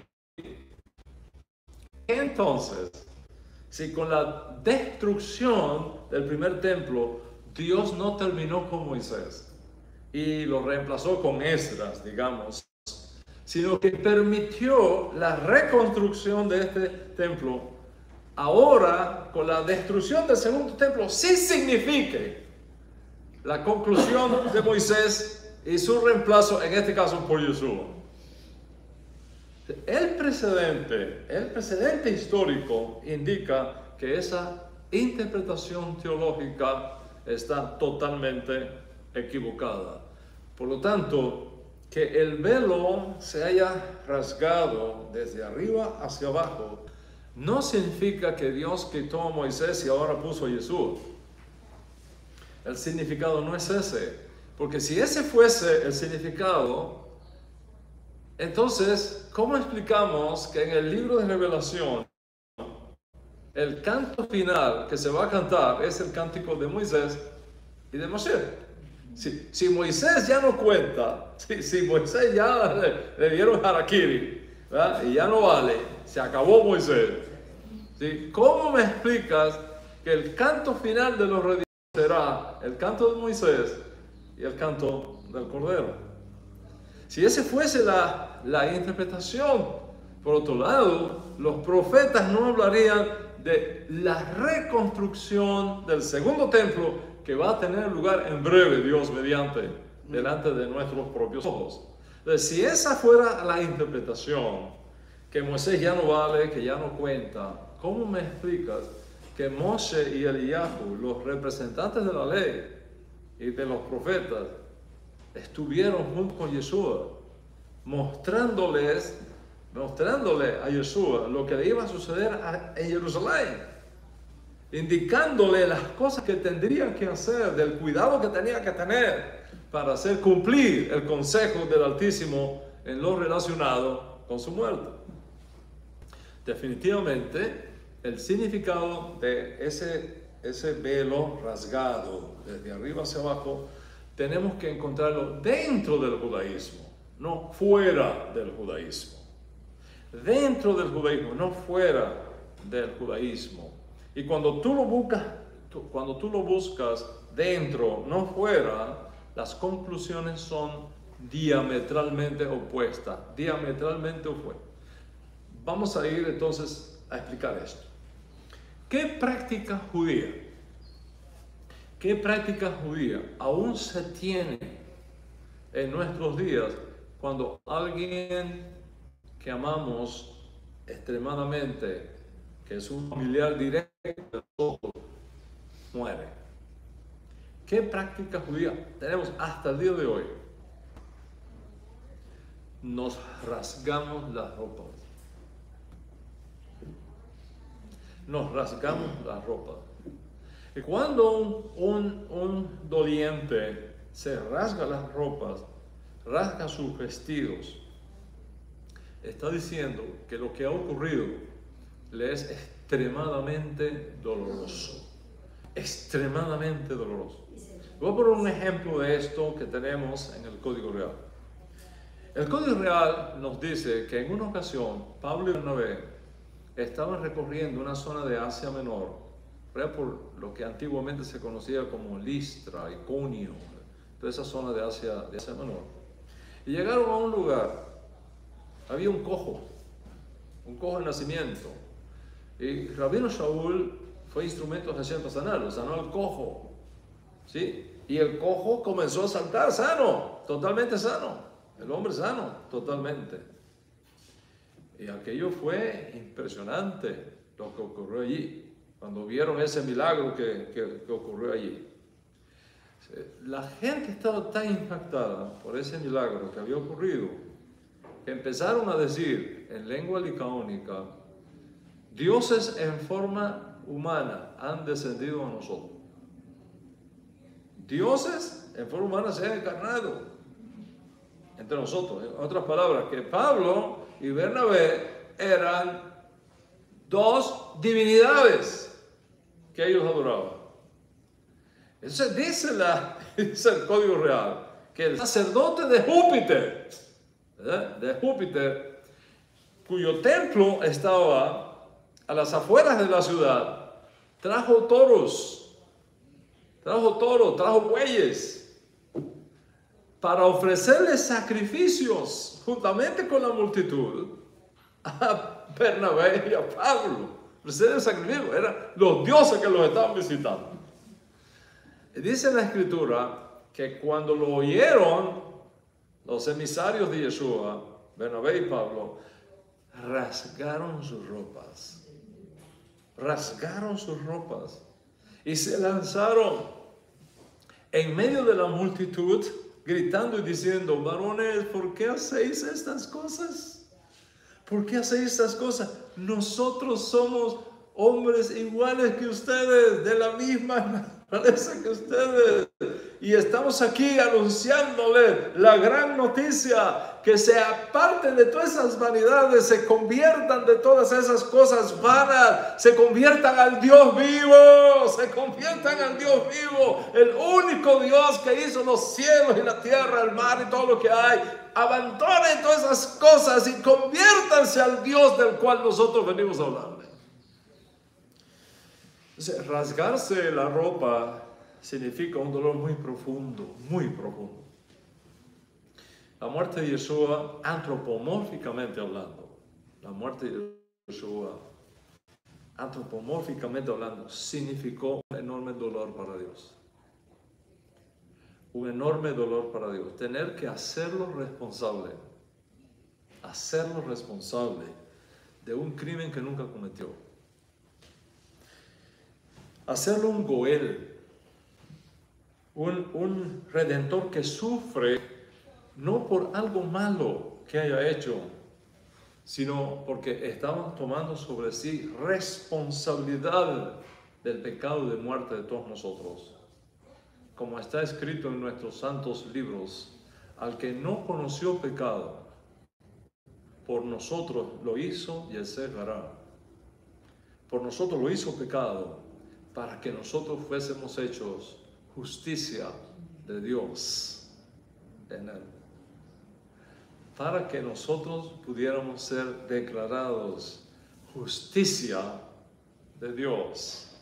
Speaker 1: entonces, si con la destrucción del primer templo Dios no terminó con Moisés y lo reemplazó con Esdras, digamos, sino que permitió la reconstrucción de este templo, ahora, con la destrucción del segundo templo, sí signifique la conclusión de Moisés y su reemplazo, en este caso por Yeshua. El precedente, el precedente histórico indica que esa interpretación teológica está totalmente equivocada. Por lo tanto, que el velo se haya rasgado desde arriba hacia abajo no significa que Dios quitó a Moisés y ahora puso a Jesús. El significado no es ese, porque si ese fuese el significado, entonces, ¿cómo explicamos que en el libro de Revelación el canto final que se va a cantar es el cántico de Moisés y de Moshe? Si, si Moisés ya no cuenta, si, si Moisés ya le, le dieron harakiri, ¿verdad? Y ya no vale, se acabó Moisés, ¿sí? ¿Cómo me explicas que el canto final de los redimidos será el canto de Moisés y el canto del Cordero? Si ese fuese la, la interpretación, por otro lado, los profetas no hablarían de la reconstrucción del segundo templo que va a tener lugar en breve, Dios mediante, delante de nuestros propios ojos. Entonces, si esa fuera la interpretación, que Moisés ya no vale, que ya no cuenta, ¿cómo me explicas que Moshe y Eliyahu, los representantes de la ley y de los profetas, estuvieron junto con Yeshua, mostrándoles, mostrándole a Yeshua lo que le iba a suceder a, en Jerusalén, indicándole las cosas que tendrían que hacer, del cuidado que tenía que tener para hacer cumplir el consejo del Altísimo en lo relacionado con su muerte? Definitivamente, el significado de ese, ese velo rasgado desde arriba hacia abajo tenemos que encontrarlo dentro del judaísmo, no fuera del judaísmo. Dentro del judaísmo, no fuera del judaísmo. Y cuando tú lo buscas, tú, cuando tú lo buscas dentro, no fuera, las conclusiones son diametralmente opuestas, diametralmente opuestas. Vamos a ir entonces a explicar esto. ¿Qué práctica judía? ¿Qué práctica judía aún se tiene en nuestros días cuando alguien que amamos extremadamente, que es un familiar directo de nosotros, muere? ¿Qué práctica judía tenemos hasta el día de hoy? Nos rasgamos las ropas. Nos rasgamos las ropas. Y cuando un, un, un doliente se rasga las ropas, rasga sus vestidos, está diciendo que lo que ha ocurrido le es extremadamente doloroso. Extremadamente doloroso. Voy a poner un ejemplo de esto que tenemos en el Código Real. El Código Real nos dice que en una ocasión Pablo y Bernabé estaban recorriendo una zona de Asia Menor, por lo que antiguamente se conocía como Listra, Iconio, toda esa zona de Asia, de Asia Menor. Y llegaron a un lugar, había un cojo, un cojo de nacimiento, y Rabino Shaul fue instrumento de Hashem para sanarlo, sanó al cojo, ¿sí? Y el cojo comenzó a saltar sano, totalmente sano, el hombre sano, totalmente. Y aquello fue impresionante lo que ocurrió allí, cuando vieron ese milagro que, que, que ocurrió allí. La gente estaba tan impactada por ese milagro que había ocurrido, que empezaron a decir en lengua licaónica: dioses en forma humana han descendido a nosotros. Dioses en forma humana se han encarnado entre nosotros. En otras palabras, que Pablo y Bernabé eran dos divinidades que ellos adoraban. Entonces dice, la, dice el Código Real que el sacerdote de Júpiter, ¿verdad? de Júpiter, cuyo templo estaba a las afueras de la ciudad, trajo toros, trajo toros, trajo bueyes, para ofrecerles sacrificios juntamente con la multitud a Bernabé y a Pablo. Ofrecerles sacrificios, eran los dioses que los estaban visitando. Y dice la Escritura que cuando lo oyeron los emisarios de Yeshua, Bernabé y Pablo, rasgaron sus ropas, rasgaron sus ropas y se lanzaron en medio de la multitud gritando y diciendo, varones, ¿por qué hacéis estas cosas? ¿Por qué hacéis estas cosas? Nosotros somos hombres iguales que ustedes, de la misma naturaleza que ustedes. Y estamos aquí anunciándoles la gran noticia, que se aparten de todas esas vanidades, se conviertan de todas esas cosas vanas, se conviertan al Dios vivo, se conviertan al Dios vivo, el único Dios que hizo los cielos y la tierra, el mar y todo lo que hay. Abandonen todas esas cosas y conviértanse al Dios del cual nosotros venimos a hablarle. Entonces, rasgarse la ropa significa un dolor muy profundo, muy profundo. La muerte de Yeshua, antropomórficamente hablando, la muerte de Yeshua, antropomórficamente hablando, significó un enorme dolor para Dios. Un enorme dolor para Dios. Tener que hacerlo responsable, hacerlo responsable de un crimen que nunca cometió. Hacerlo un Goel, un, un redentor que sufre no por algo malo que haya hecho, sino porque estamos tomando sobre sí responsabilidad del pecado de muerte de todos nosotros. Como está escrito en nuestros santos libros, al que no conoció pecado, por nosotros lo hizo y él se hará. Por nosotros lo hizo pecado, para que nosotros fuésemos hechos justicia de Dios en él. Para que nosotros pudiéramos ser declarados justicia de Dios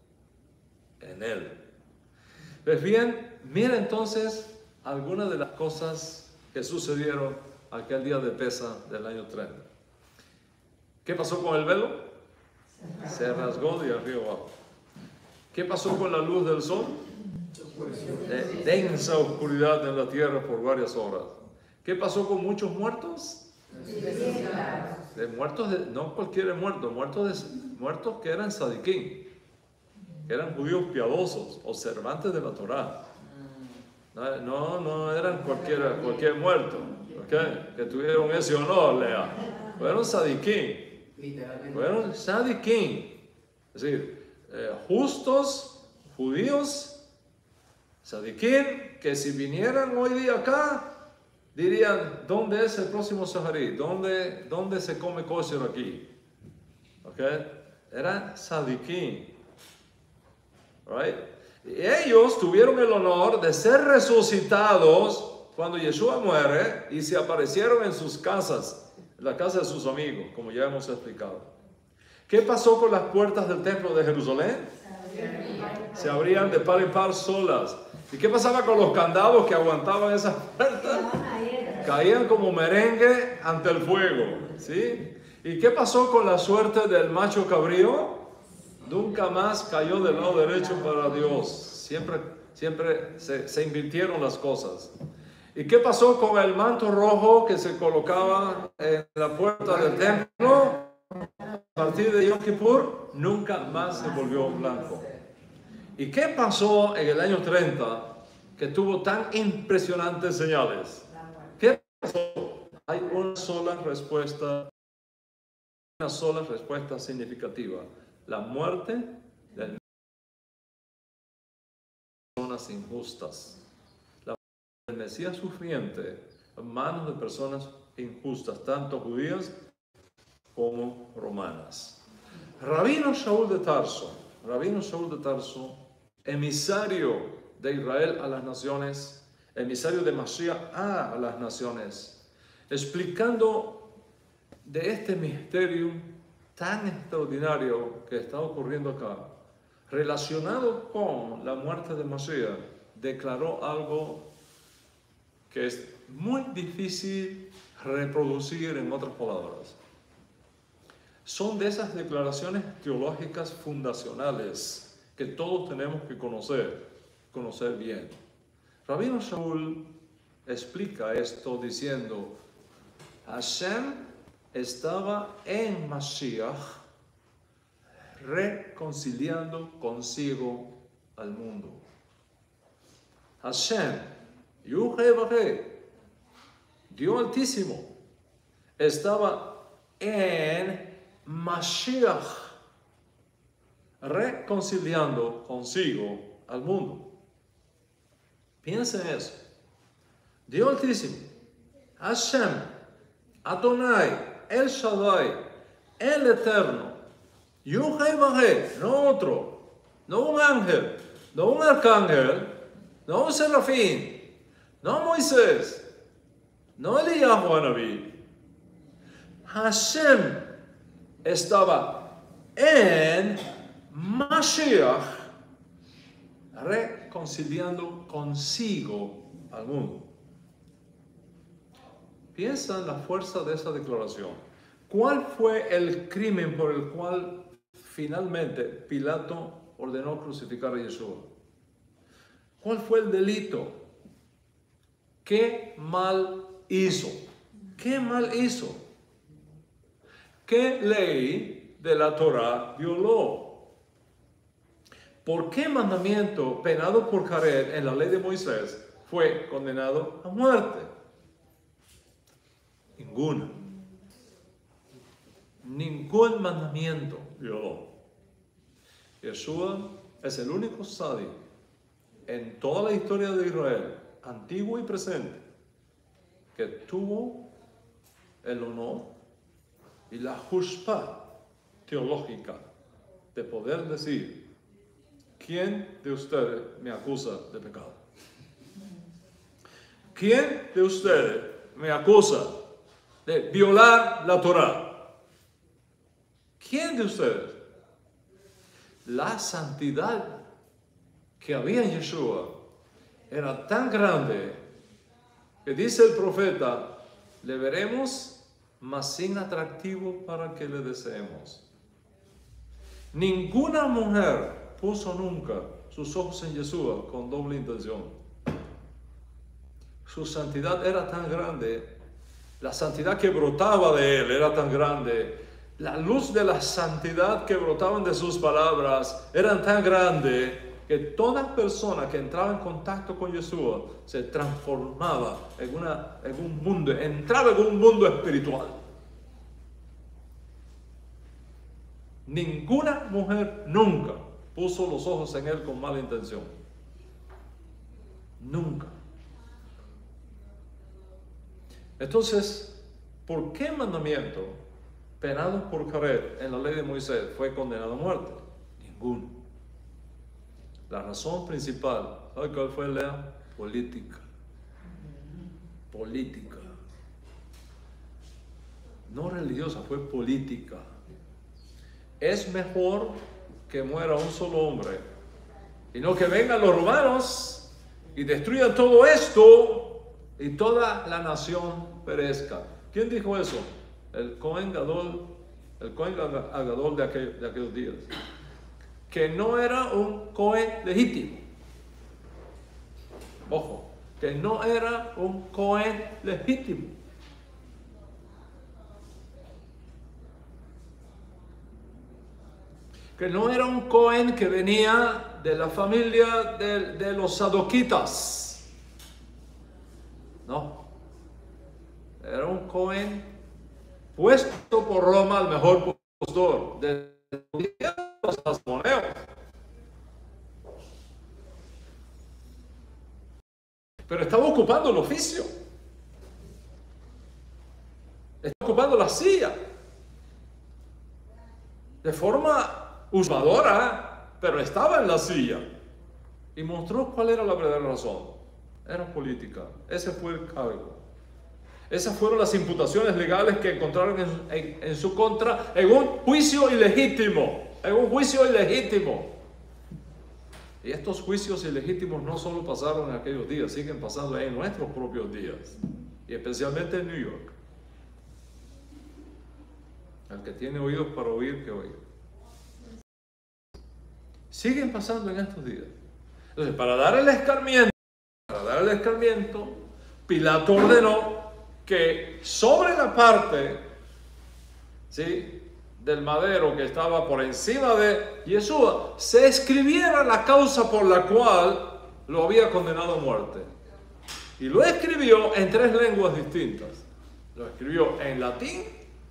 Speaker 1: en él. Pues bien, mira entonces algunas de las cosas que sucedieron aquel día de Pesa del año treinta. ¿Qué pasó con el velo? Se rasgó de arriba abajo. ¿Qué pasó con la luz del sol? De densa oscuridad en la tierra por varias horas. ¿Qué pasó con muchos muertos? De muertos, de, no cualquier muerto, muertos, de, muertos que eran sadiquín, que eran judíos piadosos, observantes de la Torá. No, no eran cualquier, cualquier muerto, ¿okay? Que tuvieron ese honor, Lea. Fueron sadiquín, fueron sadiquín, es decir, Eh, justos, judíos, sadiquín, que si vinieran hoy día acá, dirían, ¿dónde es el próximo Saharí? ¿Dónde, dónde se come kosher aquí? ¿Okay? Eran sadiquín. Right? Y ellos tuvieron el honor de ser resucitados cuando Yeshua muere y se aparecieron en sus casas, en la casa de sus amigos, como ya hemos explicado. ¿Qué pasó con las puertas del templo de Jerusalén? Se abrían de par en par solas. ¿Y qué pasaba con los candados que aguantaban esas puertas? Caían como merengue ante el fuego, ¿sí? ¿Y qué pasó con la suerte del macho cabrío? Nunca más cayó del lado derecho para Dios. Siempre, siempre se, se invirtieron las cosas. ¿Y qué pasó con el manto rojo que se colocaba en la puerta del templo? A partir de Yom Kippur, nunca más se volvió blanco. ¿Y qué pasó en el año treinta que tuvo tan impresionantes señales? ¿Qué pasó? Hay una sola respuesta, una sola respuesta significativa: la muerte de personas injustas. La muerte del Mesías sufriente en manos de personas injustas, tanto judías como romanas. Rabino Shaul de Tarso, Rabino Shaul de Tarso, emisario de Israel a las naciones, emisario de Mashiach a las naciones, explicando de este misterio tan extraordinario que está ocurriendo acá, relacionado con la muerte de Mashiach, declaró algo que es muy difícil reproducir en otras palabras. Son de esas declaraciones teológicas fundacionales que todos tenemos que conocer, conocer bien. Rabino Shaul explica esto diciendo: Hashem estaba en Mashiach reconciliando consigo al mundo. Hashem Yuhe Baje, Dios Altísimo, estaba en Mashiach, reconciliando consigo al mundo. Piensa en eso. Dios Altísimo, Hashem, Adonai, El Shaddai, el Eterno, Yuhe Baje, no otro, no un ángel, no un arcángel, no un serafín, no Moisés, no Eliyahu Anabí. Hashem estaba en Mashiach reconciliando consigo al mundo. Piensa en la fuerza de esa declaración. ¿Cuál fue el crimen por el cual finalmente Pilato ordenó crucificar a Yeshua? ¿Cuál fue el delito? ¿Qué mal hizo? ¿Qué mal hizo? ¿Qué ley de la Torah violó? ¿Por qué mandamiento penado por Caret en la ley de Moisés fue condenado a muerte? Ninguna. Ningún mandamiento violó. Yeshua es el único sabio en toda la historia de Israel, antiguo y presente, que tuvo el honor y la justa teológica de poder decir: ¿quién de ustedes me acusa de pecado? ¿Quién de ustedes me acusa de violar la Torah? ¿Quién de ustedes? La santidad que había en Yeshua era tan grande que dice el profeta: le veremos, mas sin atractivo para que le deseemos. Ninguna mujer puso nunca sus ojos en Yeshua con doble intención. Su santidad era tan grande, la santidad que brotaba de él era tan grande, la luz de la santidad que brotaban de sus palabras eran tan grande que toda persona que entraba en contacto con Yeshua se transformaba en, una, en un mundo, entraba en un mundo espiritual. Ninguna mujer nunca puso los ojos en él con mala intención. Nunca. Entonces, ¿por qué mandamiento penado por Caret en la ley de Moisés fue condenado a muerte? Ninguno. La razón principal, ¿sabe cuál fue la política? Política. No religiosa, fue política. Es mejor que muera un solo hombre y no que vengan los romanos y destruyan todo esto y toda la nación perezca. ¿Quién dijo eso? El Cohen Gadol, el Cohen Gadol de, aquel, de aquellos días. Que no era un Cohen legítimo. Ojo, que no era un Cohen legítimo. Que no era un Cohen que venía de la familia de, de los sadoquitas. No. Era un Cohen puesto por Roma al mejor postor de los asmoneos. Pero estaba ocupando el oficio. Estaba ocupando la silla. De forma usurpadora, pero estaba en la silla. Y mostró cuál era la verdadera razón. Era política. Ese fue el cargo. Esas fueron las imputaciones legales que encontraron en, en, en su contra en un juicio ilegítimo. En un juicio ilegítimo. Y estos juicios ilegítimos no solo pasaron en aquellos días, siguen pasando en nuestros propios días. Y especialmente en New York. El que tiene oídos para oír, que oiga. Siguen pasando en estos días. Entonces, para dar el escarmiento, para dar el escarmiento, Pilato ordenó que sobre la parte, ¿sí?, del madero que estaba por encima de Yeshua, se escribiera la causa por la cual lo había condenado a muerte. Y lo escribió en tres lenguas distintas. Lo escribió en latín,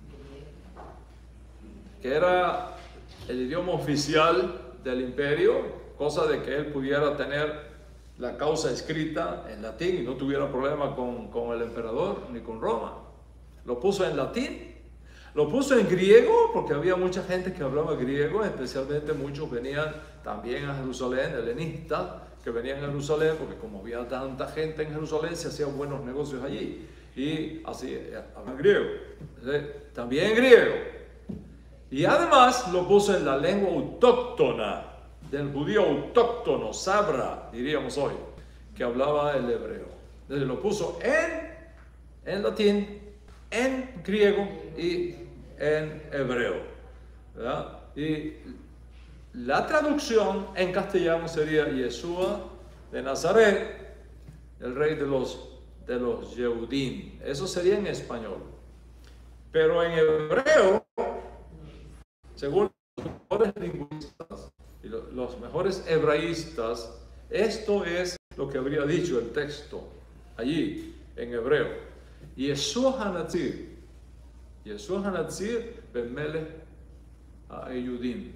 Speaker 1: que era el idioma oficial del imperio, cosa de que él pudiera tener la causa escrita en latín y no tuviera problema con, con el emperador ni con Roma. Lo puso en latín, lo puso en griego, porque había mucha gente que hablaba griego, especialmente muchos venían también a Jerusalén, helenistas, que venían a Jerusalén, porque como había tanta gente en Jerusalén, se hacían buenos negocios allí. Y así, hablan griego. También en griego. Y además lo puso en la lengua autóctona, del judío autóctono, sabra, diríamos hoy, que hablaba el hebreo. Entonces lo puso en, en latín, en griego y en hebreo, ¿verdad? Y la traducción en castellano sería Yeshua de Nazaret, el rey de los, de los Yehudim. Eso sería en español. Pero en hebreo, según los mejores lingüistas y los mejores hebraístas, esto es lo que habría dicho el texto allí en hebreo. Yeshua Hanatzir, Yeshua Hanatzir ben Melech HaYehudim.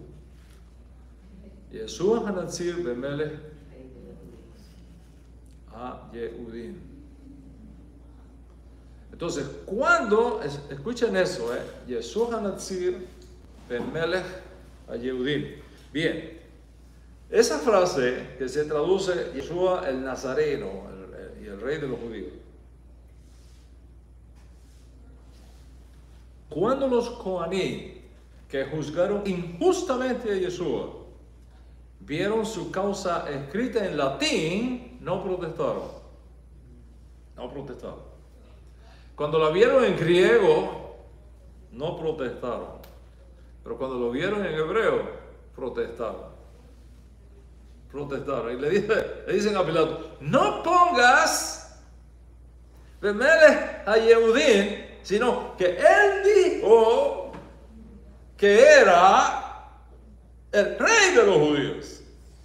Speaker 1: Yeshua Hanatzir ben Melech HaYehudim. Entonces, cuando, escuchen eso, eh, Yeshua Hanatzir ben Melech HaYehudim. Bien, esa frase que se traduce Yeshua el Nazareno el, el, y el rey de los judíos. Cuando los Kohanim, que juzgaron injustamente a Yeshua, vieron su causa escrita en latín, no protestaron. No protestaron. Cuando la vieron en griego, no protestaron. Pero cuando lo vieron en hebreo, protestaron. Protestaron. Y le, dice, le dicen a Pilato, no pongas ben Melech HaYehudim, sino que él dijo que era el rey de los judíos.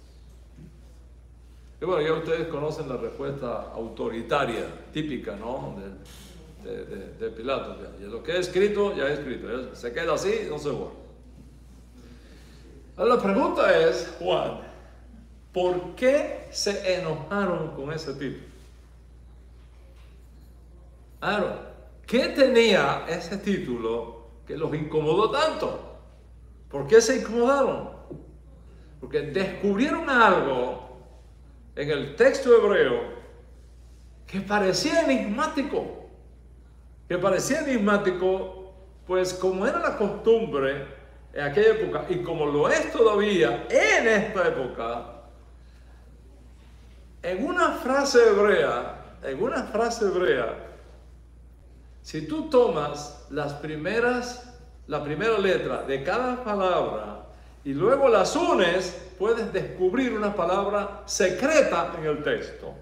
Speaker 1: Y bueno, ya ustedes conocen la respuesta autoritaria, típica, ¿no? De, de, de, de Pilato. Ya, lo que he escrito, ya he escrito. Ya se queda así, no se borra. Ahora la pregunta es, Juan, ¿por qué se enojaron con ese tipo? Ahora, ¿qué tenía ese título que los incomodó tanto? ¿Por qué se incomodaron? Porque descubrieron algo en el texto hebreo que parecía enigmático. Que parecía enigmático, pues como era la costumbre en aquella época, y como lo es todavía en esta época, en una frase hebrea, en una frase hebrea, si tú tomas las primeras, la primera letra de cada palabra y luego las unes, puedes descubrir una palabra secreta en el texto.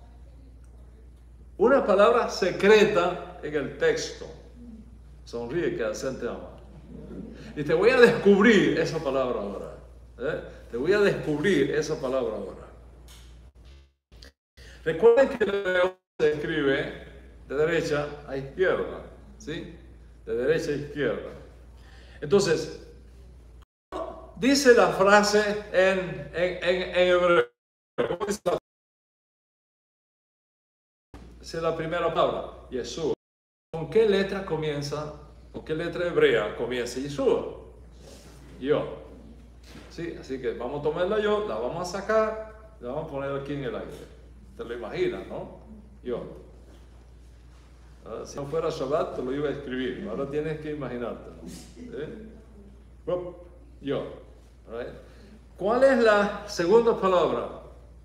Speaker 1: Una palabra secreta en el texto. Sonríe, que te ama. Y te voy a descubrir esa palabra ahora. ¿eh? Te voy a descubrir esa palabra ahora. Recuerden que el hebreo se escribe de derecha a izquierda, ¿sí? De derecha a izquierda. Entonces, ¿cómo dice la frase en, en, en, en hebreo? ¿Cómo dice la, dice la primera palabra? Yeshua. ¿Con qué letra comienza? ¿Con qué letra hebrea comienza Yeshua? Yo. Sí, así que vamos a tomarla yo, la vamos a sacar, la vamos a poner aquí en el aire. Te lo imaginas, ¿no? Yo. Uh, si no fuera Shabbat, te lo iba a escribir. Ahora tienes que imaginártelo. ¿Eh? Yo. Right. ¿Cuál es la segunda palabra?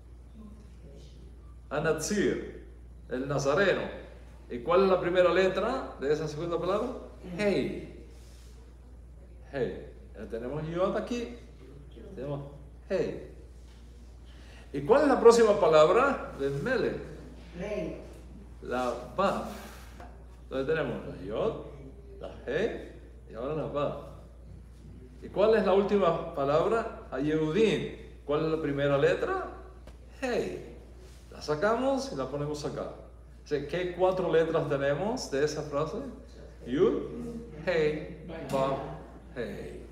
Speaker 1: Anatzir, el nazareno. ¿Y cuál es la primera letra de esa segunda palabra? Hey. Hey. Ya tenemos yo aquí. Tenemos hey. ¿Y cuál es la próxima palabra? Ben Melech.
Speaker 2: Rey.
Speaker 1: La Vav. Entonces tenemos la Yod, la He y ahora la Vav. ¿Y cuál es la última palabra? HaYehudim. ¿Cuál es la primera letra? Hey. La La sacamos y la ponemos acá. ¿Qué cuatro letras tenemos de esa frase? Yud, Hey, Vav, Hey.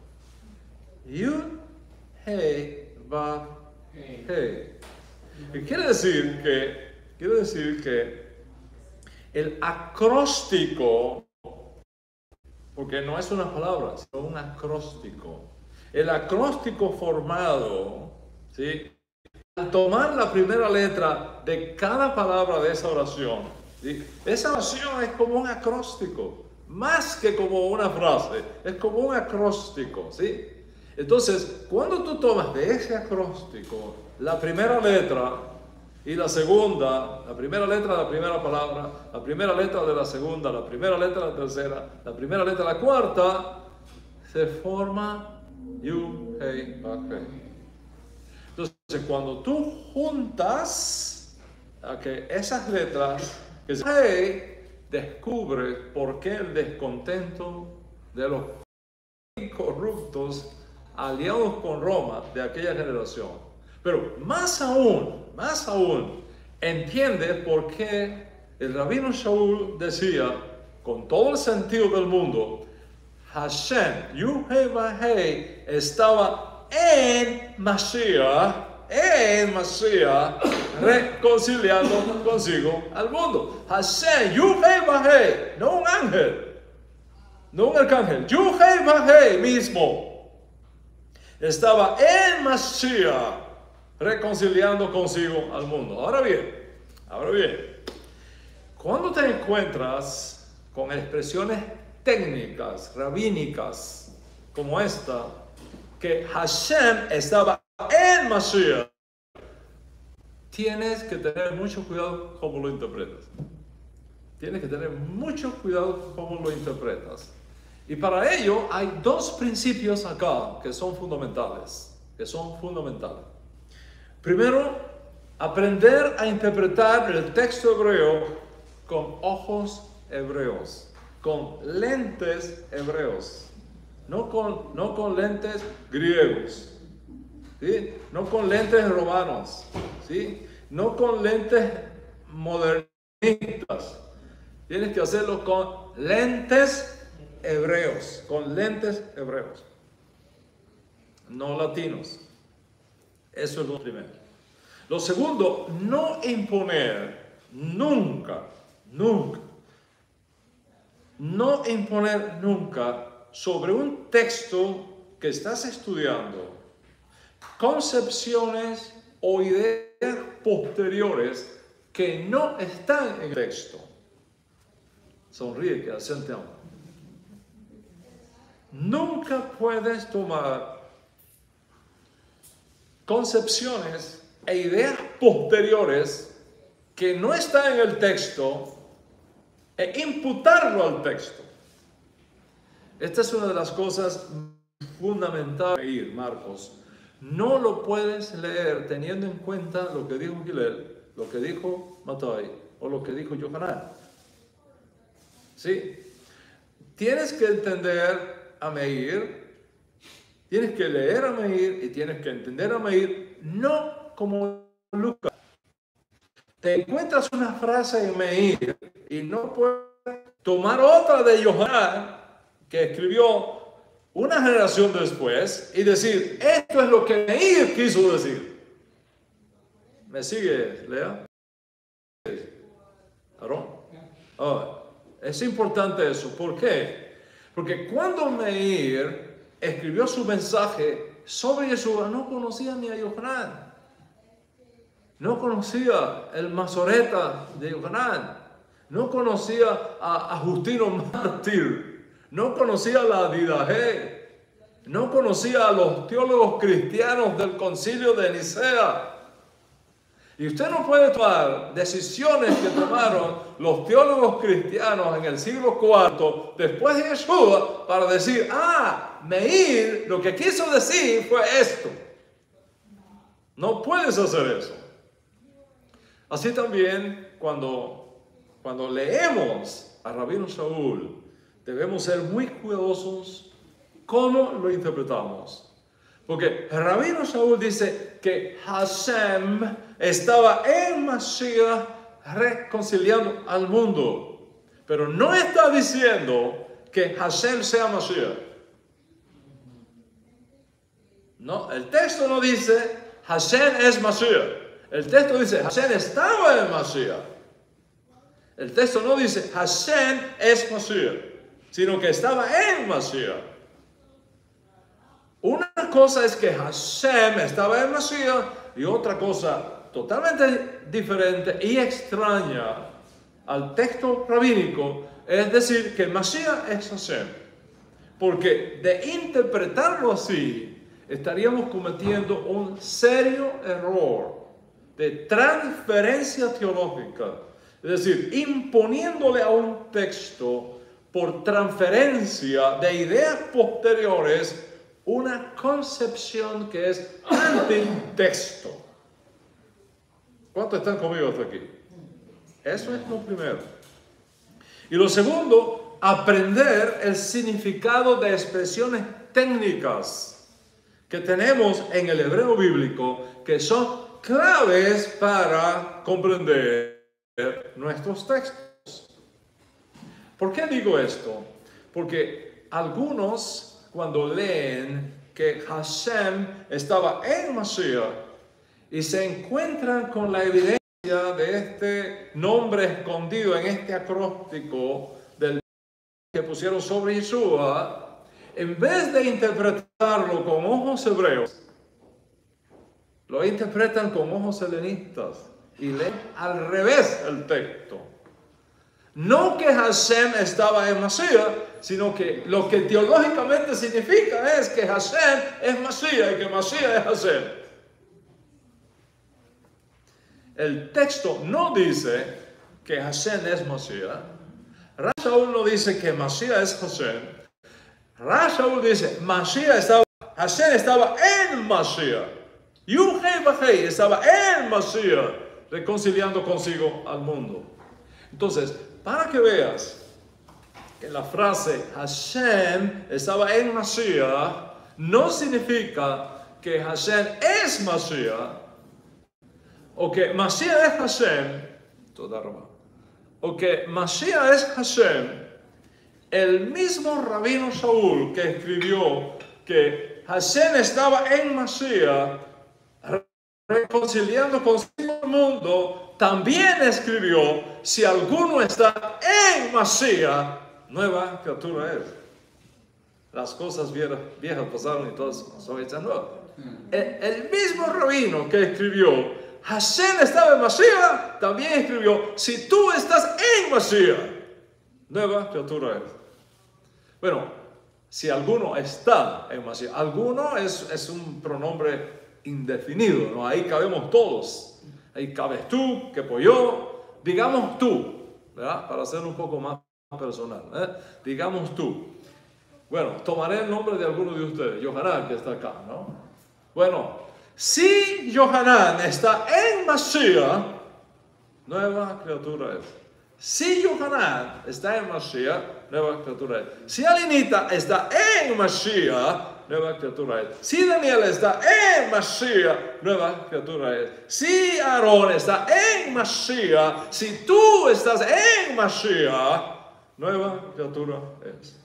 Speaker 1: Yud, Hey, Vav, Hey. Y quiere decir que, quiere decir que el acróstico, porque no es una palabra, sino un acróstico. El acróstico formado, ¿sí?, al tomar la primera letra de cada palabra de esa oración, ¿sí?, esa oración es como un acróstico, más que como una frase, es como un acróstico, ¿sí? Entonces, cuando tú tomas de ese acróstico la primera letra y la segunda, la primera letra de la primera palabra, la primera letra de la segunda, la primera letra de la tercera, la primera letra de la cuarta, se forma Yud, Hey, Vav, Hey. Entonces, cuando tú juntas okay, esas letras, que se Hey, descubre por qué el descontento de los corruptos aliados con Roma de aquella generación. Pero más aún, más aún, entiende por qué el rabino Shaul decía, con todo el sentido del mundo, Hashem, Yud-Heh-Vah-Heh, estaba en Mashiach, en Mashiach, reconciliando consigo al mundo. Hashem, Yud-Heh-Vah-Heh, no un ángel, no un arcángel, Yud-Heh-Vah-Heh mismo, estaba en Mashiach, reconciliando consigo al mundo. Ahora bien, ahora bien, cuando te encuentras con expresiones técnicas, rabínicas, como esta, que Hashem estaba en Mashiach, tienes que tener mucho cuidado cómo lo interpretas. Tienes que tener mucho cuidado cómo lo interpretas. Y para ello hay dos principios acá que son fundamentales, que son fundamentales. Primero, aprender a interpretar el texto hebreo con ojos hebreos, con lentes hebreos, no con, no con lentes griegos, ¿sí?, no con lentes romanos, ¿sí?, no con lentes modernistas. Tienes que hacerlo con lentes hebreos, con lentes hebreos, no latinos. Eso es lo primero. Lo segundo, no imponer, nunca, nunca, no imponer nunca sobre un texto que estás estudiando concepciones o ideas posteriores que no están en el texto. Sonríe, que asente amo. Nunca puedes tomar concepciones e ideas posteriores que no están en el texto e imputarlo al texto. Esta es una de las cosas fundamentales de leer, Marcos. No lo puedes leer teniendo en cuenta lo que dijo Gilel, lo que dijo Matai o lo que dijo Yohanan. ¿Sí? Tienes que entender a Meir, tienes que leer a Meir y tienes que entender a Meir no como Lucas. Te encuentras una frase en Meir y no puedes tomar otra de Yohanan que escribió una generación después y decir, esto es lo que Meir quiso decir. ¿Me sigue, Lea? ¿Aarón? Oh, es importante eso. ¿Por qué? Porque cuando Meir escribió su mensaje sobre Yeshua, no conocía ni a Yohanan. No conocía el Masoreta de Yohanan. No conocía a, a Justino Mártir. No conocía la Didaje, no conocía a los teólogos cristianos del concilio de Nicea. Y usted no puede tomar decisiones que tomaron los teólogos cristianos en el siglo cuarto después de Yeshua para decir, ah, Meir lo que quiso decir fue esto. No puedes hacer eso. Así también cuando, cuando leemos a Rabino Shaul, debemos ser muy cuidadosos cómo lo interpretamos. Porque el Rabino Shaul dice que Hashem estaba en Mashiach reconciliando al mundo. Pero no está diciendo que Hashem sea Mashiach. No, el texto no dice Hashem es Mashiach. El texto dice Hashem estaba en Mashiach. El texto no dice Hashem es Mashiach, sino que estaba en Mashiach. Una cosa es que Hashem estaba en Mashiach y otra cosa totalmente diferente y extraña al texto rabínico es decir que Mashiach es Hashem. Porque de interpretarlo así estaríamos cometiendo un serio error de transferencia teológica. Es decir, imponiéndole a un texto por transferencia de ideas posteriores una concepción que es antitexto. ¿Cuántos están conmigo hasta aquí? Eso es lo primero. Y lo segundo, aprender el significado de expresiones técnicas que tenemos en el hebreo bíblico que son claves para comprender nuestros textos. ¿Por qué digo esto? Porque algunos cuando leen que Hashem estaba en Mashiach y se encuentran con la evidencia de este nombre escondido en este acróstico del que pusieron sobre Yeshua, en vez de interpretarlo con ojos hebreos, lo interpretan con ojos helenistas y leen al revés el texto. No que Hashem estaba en Mashiach, sino que lo que teológicamente significa es que Hashem es Mashiach y que Mashiach es Hashem. El texto no dice que Hashem es Mashiach. Rashaul no dice que Mashiach es Hashem. Rashaul dice Mashiach estaba, Hashem estaba en Mashiach. Yuhei Bajei estaba en Mashiach, reconciliando consigo al mundo. Entonces, para que veas que la frase Hashem estaba en Mashiach no significa que Hashem es Mashiach, o que Mashiach es Hashem, o que Mashiach es Hashem. El mismo Rabino Shaul que escribió que Hashem estaba en Mashiach reconciliando consigo el mundo, también escribió: si alguno está en Mashiach, nueva criatura es. Las cosas viejas, viejas pasaron y todas son hechas nuevas. El, el mismo rabino que escribió Hashem estaba en Mashiach, también escribió: si tú estás en Mashiach, nueva criatura es. Bueno, si alguno está en Mashiach, alguno es, es un pronombre indefinido, ¿no? Ahí cabemos todos. Ahí cabes tú, que pues yo, digamos tú, ¿verdad? Para hacerlo un poco más personal, ¿eh? Digamos tú. Bueno, tomaré el nombre de alguno de ustedes, Yohanan, que está acá, ¿no? Bueno, si Yohanan está en Mashiach, nueva criatura es. Si Yohanan está en Mashiach, nueva criatura es. Si Alinita está en Mashiach, nueva criatura es. Si Daniel está en Mashiach, nueva criatura es. Si Aarón está en Mashiach, si tú estás en Mashiach, nueva criatura es.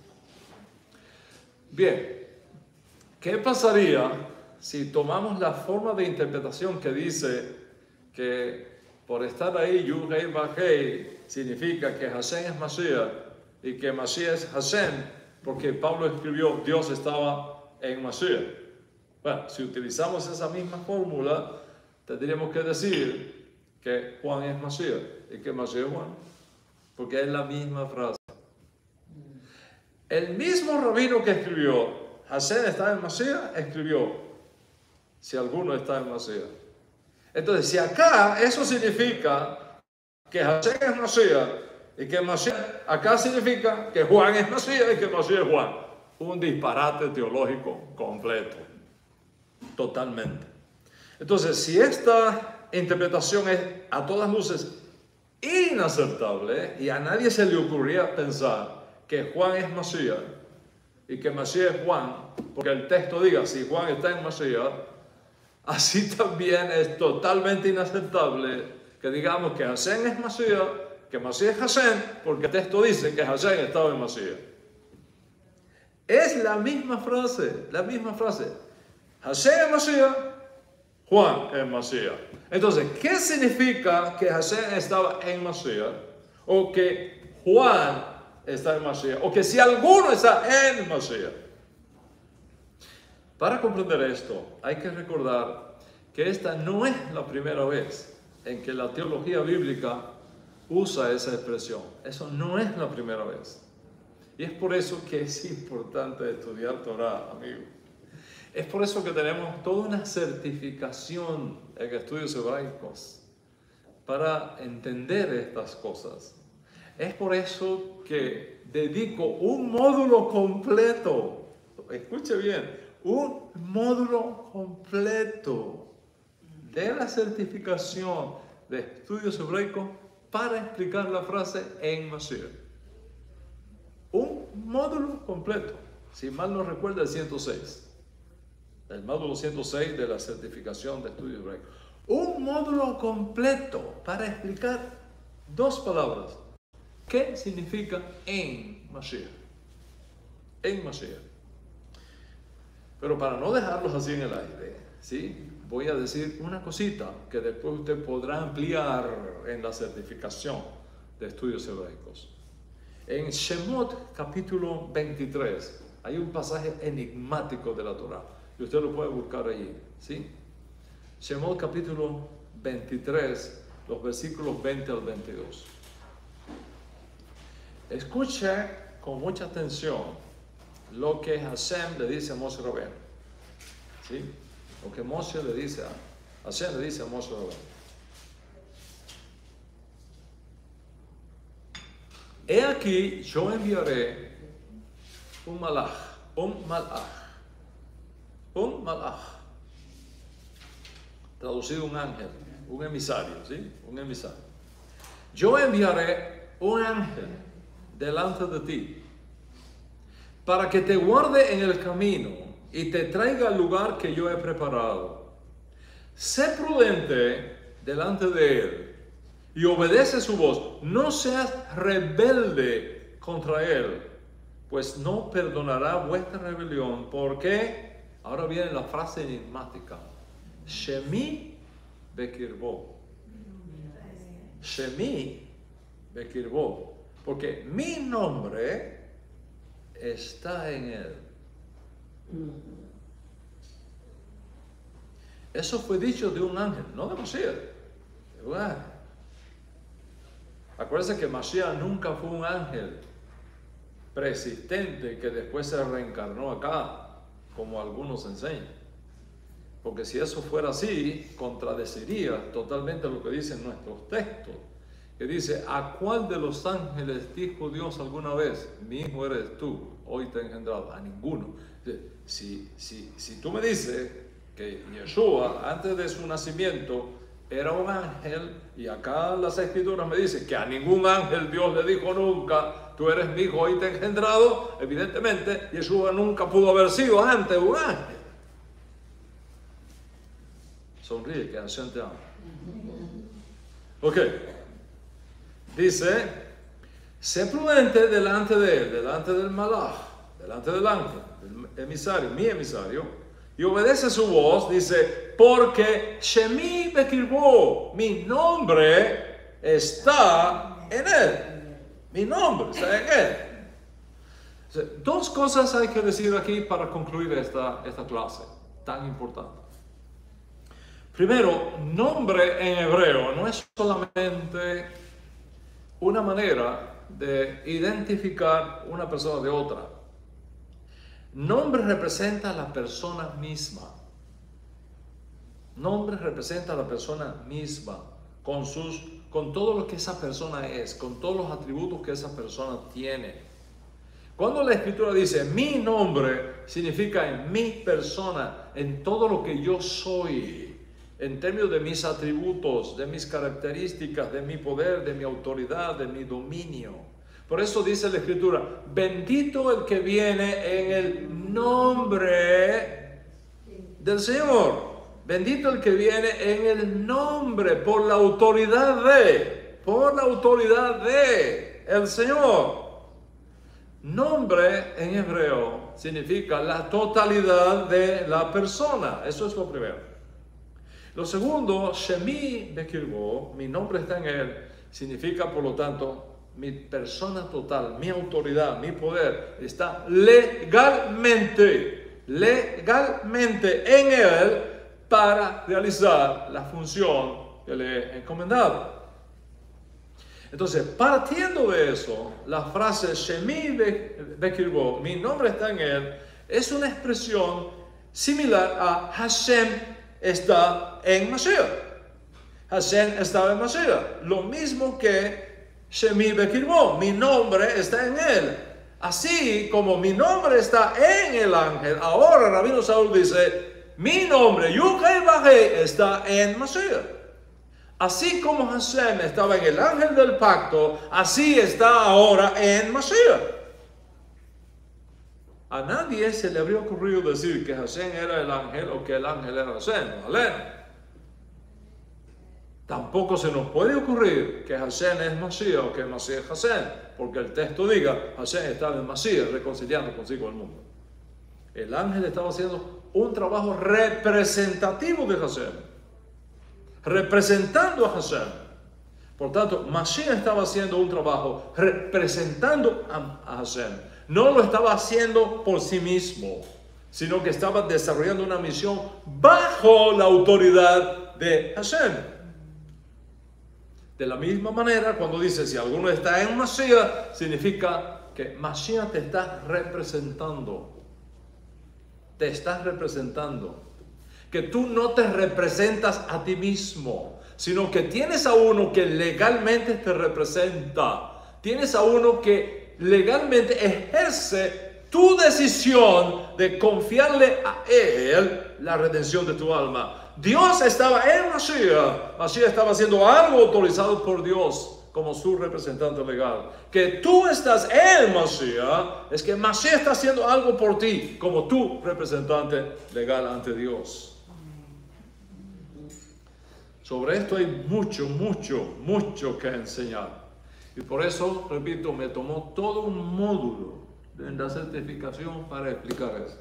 Speaker 1: Bien, ¿qué pasaría si tomamos la forma de interpretación que dice que por estar ahí, Yud Hei Vav Hei significa que Hashem es Mashiach y que Mashiach es Hashem, porque Pablo escribió Dios estaba en Mashiach? Bueno, si utilizamos esa misma fórmula, tendríamos que decir que Juan es Mashiach y que Mashiach es Juan, porque es la misma frase. El mismo rabino que escribió Hashem está en Mashiach, escribió si alguno está en Mashiach. Entonces, si acá eso significa que Hashem es Mashiach y que Mashiach acá significa que Juan es Mashiach y que Mashiach es Juan, un disparate teológico completo, totalmente. Entonces, si esta interpretación es a todas luces inaceptable y a nadie se le ocurría pensar que Juan es Mashiach y que Mashiach es Juan, porque el texto diga si Juan está en Mashiach, así también es totalmente inaceptable que digamos que Hashem es Mashiach, que Mashiach es Hashem, porque el texto dice que Hashem estaba en Mashiach. Es la misma frase, la misma frase. Hashem es Mashiach, Juan es Mashiach. Entonces, ¿qué significa que Hashem estaba en Mashiach? O que Juan está en Mashiach, o que si alguno está en Mashiach. Para comprender esto, hay que recordar que esta no es la primera vez en que la teología bíblica usa esa expresión. Eso no es la primera vez. Y es por eso que es importante estudiar Torah, amigo. Es por eso que tenemos toda una certificación en estudios hebraicos para entender estas cosas. Es por eso que dedico un módulo completo, escuche bien, un módulo completo de la certificación de estudios hebraicos para explicar la frase en Mashiach. Un módulo completo, si mal no recuerdo, el ciento seis. El módulo ciento seis de la certificación de estudios hebraicos. Un módulo completo para explicar dos palabras. ¿Qué significa en Mashiach? En Mashiach. Pero para no dejarlos así en el aire, ¿sí? Voy a decir una cosita que después usted podrá ampliar en la certificación de estudios hebraicos. En Shemot capítulo veintitrés hay un pasaje enigmático de la Torah y usted lo puede buscar allí, ¿sí? Shemot capítulo veintitrés, los versículos veinte al veintidós. Escuche con mucha atención lo que Hashem le dice a Moshe Rabbeinu, ¿sí? Lo que Moshe le dice a Hashem le dice a Moshe Rabbeinu. He aquí, yo enviaré un malach, un malach, un malach, traducido un ángel, un emisario, ¿sí? Un emisario. Yo enviaré un ángel delante de ti, para que te guarde en el camino y te traiga al lugar que yo he preparado. Sé prudente delante de él y obedece su voz. No seas rebelde contra él, pues no perdonará vuestra rebelión. Porque, ahora viene la frase enigmática, Shemi Bekirbo. Shemi Bekirbo. Porque mi nombre está en él. Eso fue dicho de un ángel, no de Mashiach, de un ángel. Acuérdense que Mashiach nunca fue un ángel preexistente que después se reencarnó acá, como algunos enseñan. Porque si eso fuera así, contradeciría totalmente lo que dicen nuestros textos. Que dice, ¿a cuál de los ángeles dijo Dios alguna vez, mi hijo eres tú, hoy te he engendrado? A ninguno. Si, si, si tú me dices que Yeshua, antes de su nacimiento, era un ángel, y acá las escrituras me dicen que a ningún ángel Dios le dijo nunca, tú eres mi hijo, hoy te he engendrado, evidentemente Yeshua nunca pudo haber sido antes un ángel. Sonríe, que Hashem te ama. Ok. Dice, sé prudente delante de él, delante del malach, delante del ángel, del emisario, mi emisario, y obedece su voz. Dice, porque Shemi Bekirbo, mi nombre está en él. Mi nombre está en él. O sea, dos cosas hay que decir aquí para concluir esta, esta clase tan importante. Primero, nombre en hebreo no es solamente una manera de identificar una persona de otra. Nombre representa a la persona misma. Nombre representa a la persona misma, con, sus, con todo lo que esa persona es, con todos los atributos que esa persona tiene. Cuando la Escritura dice mi nombre, significa en mi persona, en todo lo que yo soy, en términos de mis atributos, de mis características, de mi poder, de mi autoridad, de mi dominio. Por eso dice la Escritura, bendito el que viene en el nombre del Señor. Bendito el que viene en el nombre, por la autoridad de, por la autoridad de el Señor. Nombre en hebreo significa la totalidad de la persona. Eso es lo primero. Lo segundo, Shemi Bekirbo, mi nombre está en él, significa por lo tanto mi persona total, mi autoridad, mi poder está legalmente, legalmente en él para realizar la función que le he encomendado. Entonces, partiendo de eso, la frase Shemi Bekirbo, mi nombre está en él, es una expresión similar a Hashem está en Mashiach. Hashem está en Mashiach. Lo mismo que Shemi Bekirbo, mi nombre está en él. Así como mi nombre está en el ángel, ahora Rabino Saúl dice, mi nombre, Yud-Hei Vav-Hei, está en Mashiach. Así como Hashem estaba en el ángel del pacto, así está ahora en Mashiach. A nadie se le habría ocurrido decir que Hashem era el ángel o que el ángel era Hashem, ¿vale? Tampoco se nos puede ocurrir que Hashem es Mashiach o que Mashiach es Hashem, porque el texto diga, Hashem estaba en Mashiach reconciliando consigo el mundo. El ángel estaba haciendo un trabajo representativo de Hashem, representando a Hashem. Por tanto, Mashiach estaba haciendo un trabajo representando a, a Hashem. No lo estaba haciendo por sí mismo, sino que estaba desarrollando una misión bajo la autoridad de Hashem. De la misma manera, cuando dice si alguno está en Mashiach, significa que Mashiach te está representando. Te estás representando. Que tú no te representas a ti mismo, sino que tienes a uno que legalmente te representa. Tienes a uno que legalmente ejerce tu decisión de confiarle a él la redención de tu alma. Dios estaba en Mashiach. Mashiach estaba haciendo algo autorizado por Dios como su representante legal. Que tú estás en Mashiach es que Mashiach está haciendo algo por ti como tu representante legal ante Dios. Sobre esto hay mucho, mucho, mucho que enseñar. Y por eso, repito, me tomó todo un módulo en la certificación para explicar eso.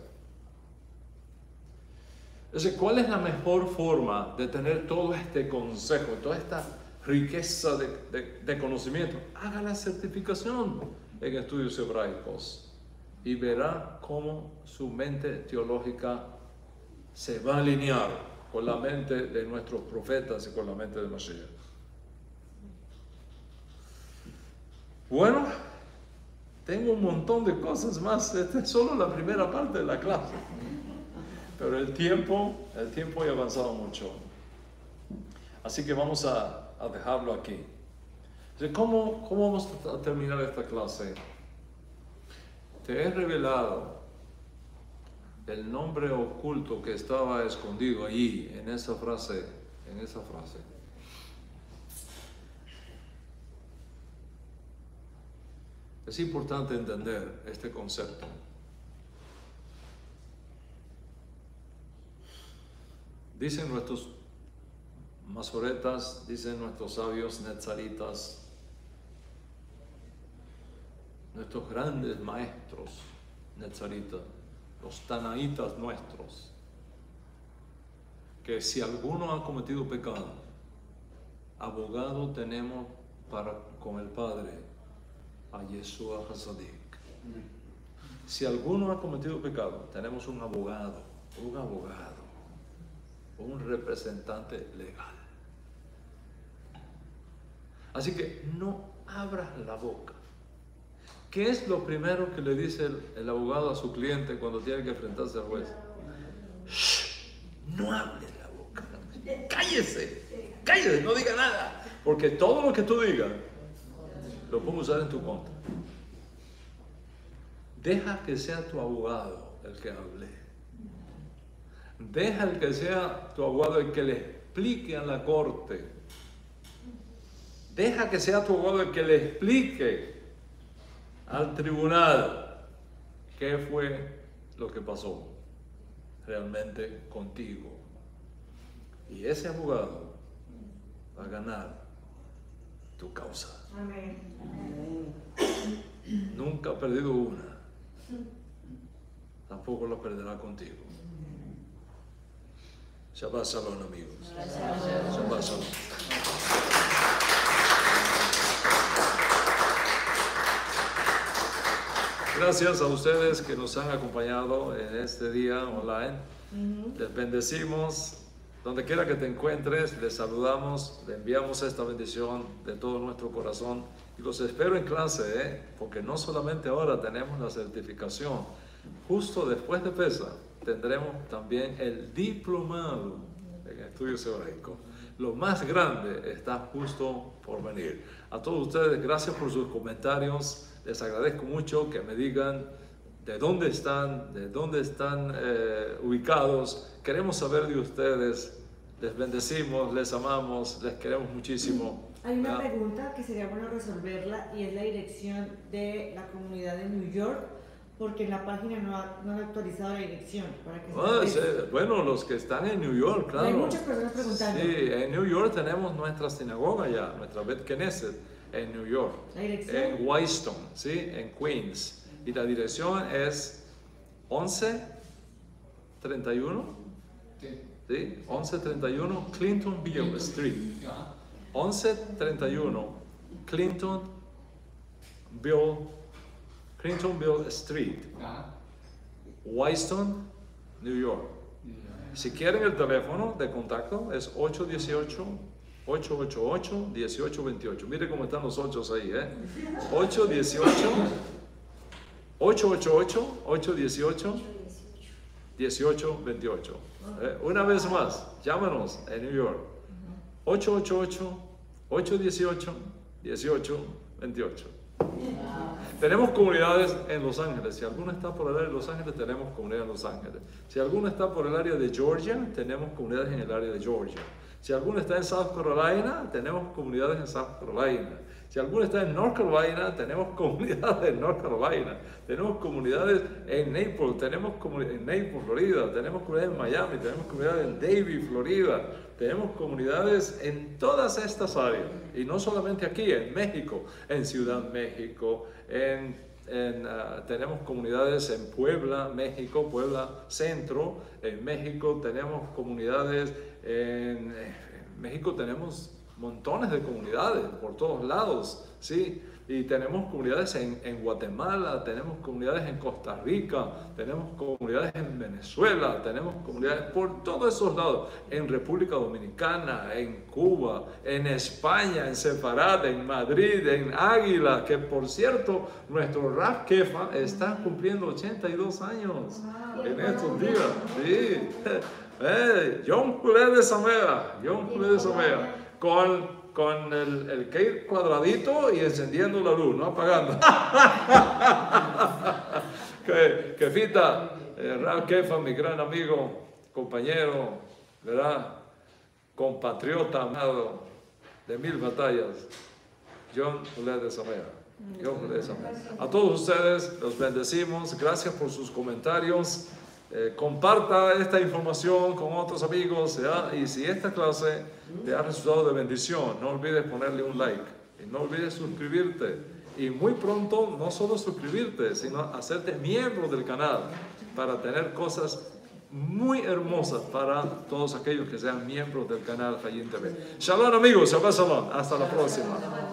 Speaker 1: Entonces, ¿cuál es la mejor forma de tener todo este consejo, toda esta riqueza de, de, de conocimiento? Haga la certificación en estudios hebraicos y verá cómo su mente teológica se va a alinear con la mente de nuestros profetas y con la mente de Mashiach. Bueno, tengo un montón de cosas más. Esta es solo la primera parte de la clase. Pero el tiempo, el tiempo ha avanzado mucho. Así que vamos a, a dejarlo aquí. ¿Cómo, ¿Cómo vamos a terminar esta clase? Te he revelado el nombre oculto que estaba escondido allí, en esa frase, en esa frase. Es importante entender este concepto. Dicen nuestros masoretas, dicen nuestros sabios netzaritas, nuestros grandes maestros netzaritas, los tanaitas nuestros, que si alguno ha cometido pecado, abogado tenemos para con el Padre, a Yeshua Hasadik. Si alguno ha cometido pecado, tenemos un abogado, un abogado, un representante legal. Así que no abras la boca. ¿Qué es lo primero que le dice el, el abogado a su cliente cuando tiene que enfrentarse al juez? Shh, no hables la boca. Cállese, cállese, no diga nada. Porque todo lo que tú digas lo puedo usar en tu contra. Deja que sea tu abogado el que hable. Deja el que sea tu abogado el que le explique a la corte. Deja que sea tu abogado el que le explique al tribunal qué fue lo que pasó realmente contigo. Y ese abogado va a ganar tu causa.
Speaker 3: Amén.
Speaker 1: Nunca ha perdido una. Tampoco la perderá contigo. Shabbat Shalom, amigos. Shabbat Shalom. Gracias a ustedes que nos han acompañado en este día online. Les bendecimos. Donde quiera que te encuentres, les saludamos, le enviamos esta bendición de todo nuestro corazón y los espero en clase, ¿eh? Porque no solamente ahora tenemos la certificación, justo después de PESA tendremos también el diplomado en estudios hebreicos. Lo más grande está justo por venir. A todos ustedes, gracias por sus comentarios, les agradezco mucho que me digan de dónde están, de dónde están eh, ubicados. Queremos saber de ustedes. Les bendecimos, les amamos, les queremos muchísimo.
Speaker 3: Hay una
Speaker 1: ¿Ya?
Speaker 3: pregunta que sería bueno resolverla y es la dirección de la comunidad de New York, porque en la página no ha, no han actualizado la dirección. Para que
Speaker 1: Ah,
Speaker 3: se
Speaker 1: sí, bueno, los que están en New York, claro.
Speaker 3: Hay muchas personas preguntando.
Speaker 1: Sí, en New York tenemos nuestra sinagoga ya, nuestra Bet Knesset en New York.
Speaker 3: La dirección.
Speaker 1: En Wyston, ¿sí? En Queens. Y la dirección es once treinta y uno,
Speaker 2: Sí.
Speaker 1: ¿sí? once treinta y uno Clintonville Street.
Speaker 2: Ajá.
Speaker 1: once treinta y uno Clintonville, Clintonville Street,
Speaker 2: Ajá.
Speaker 1: Wyston, New York. Si quieren el teléfono de contacto es ocho uno ocho, ocho ocho ocho, uno ocho dos ocho. Mire cómo están los ochos ahí, ¿eh? ocho uno ocho, ocho ocho ocho, ocho uno ocho, uno ocho dos ocho. ¿Eh? Una vez más, llámanos en New York. ocho ocho ocho, ocho uno ocho, uno ocho dos ocho. Tenemos comunidades en Los Ángeles. Si alguno está por el área de Los Ángeles, tenemos comunidad en Los Ángeles. Si alguno está por el área de Georgia, tenemos comunidades en el área de Georgia. Si alguno está en South Carolina, tenemos comunidades en South Carolina. Si alguno está en North Carolina, tenemos comunidades en North Carolina. Tenemos comunidades en Naples, tenemos comunidades en Naples, Florida. Tenemos comunidades en Miami, tenemos comunidades en Davie, Florida. Tenemos comunidades en todas estas áreas. Y no solamente aquí, en México, en Ciudad México, en, en, uh, tenemos comunidades en Puebla, México, Puebla Centro. En México tenemos comunidades en, en México tenemos montones de comunidades por todos lados, ¿sí? Y tenemos comunidades en, en Guatemala, tenemos comunidades en Costa Rica, tenemos comunidades en Venezuela, tenemos comunidades por todos esos lados, en República Dominicana, en Cuba, en España, en Sefarad, en Madrid, en Águila, que por cierto, nuestro Rav Kefa está cumpliendo ochenta y dos años en estos días, ¿sí? Eh, John Culé de Samea, John Culé de Samea, con, con el, el cake cuadradito y encendiendo la luz, no apagando. que, que fita, eh, Rav Kefa, mi gran amigo, compañero, ¿verdad? Compatriota amado de mil batallas, John Culé de Samea. John Culé de Samea. A todos ustedes los bendecimos, gracias por sus comentarios. Eh, comparta esta información con otros amigos, ¿ya? Y si esta clase te ha resultado de bendición, no olvides ponerle un like y no olvides suscribirte y muy pronto no solo suscribirte, sino hacerte miembro del canal para tener cosas muy hermosas para todos aquellos que sean miembros del canal Hayim T V. Shalom amigos, Shabbat Shalom, hasta la próxima.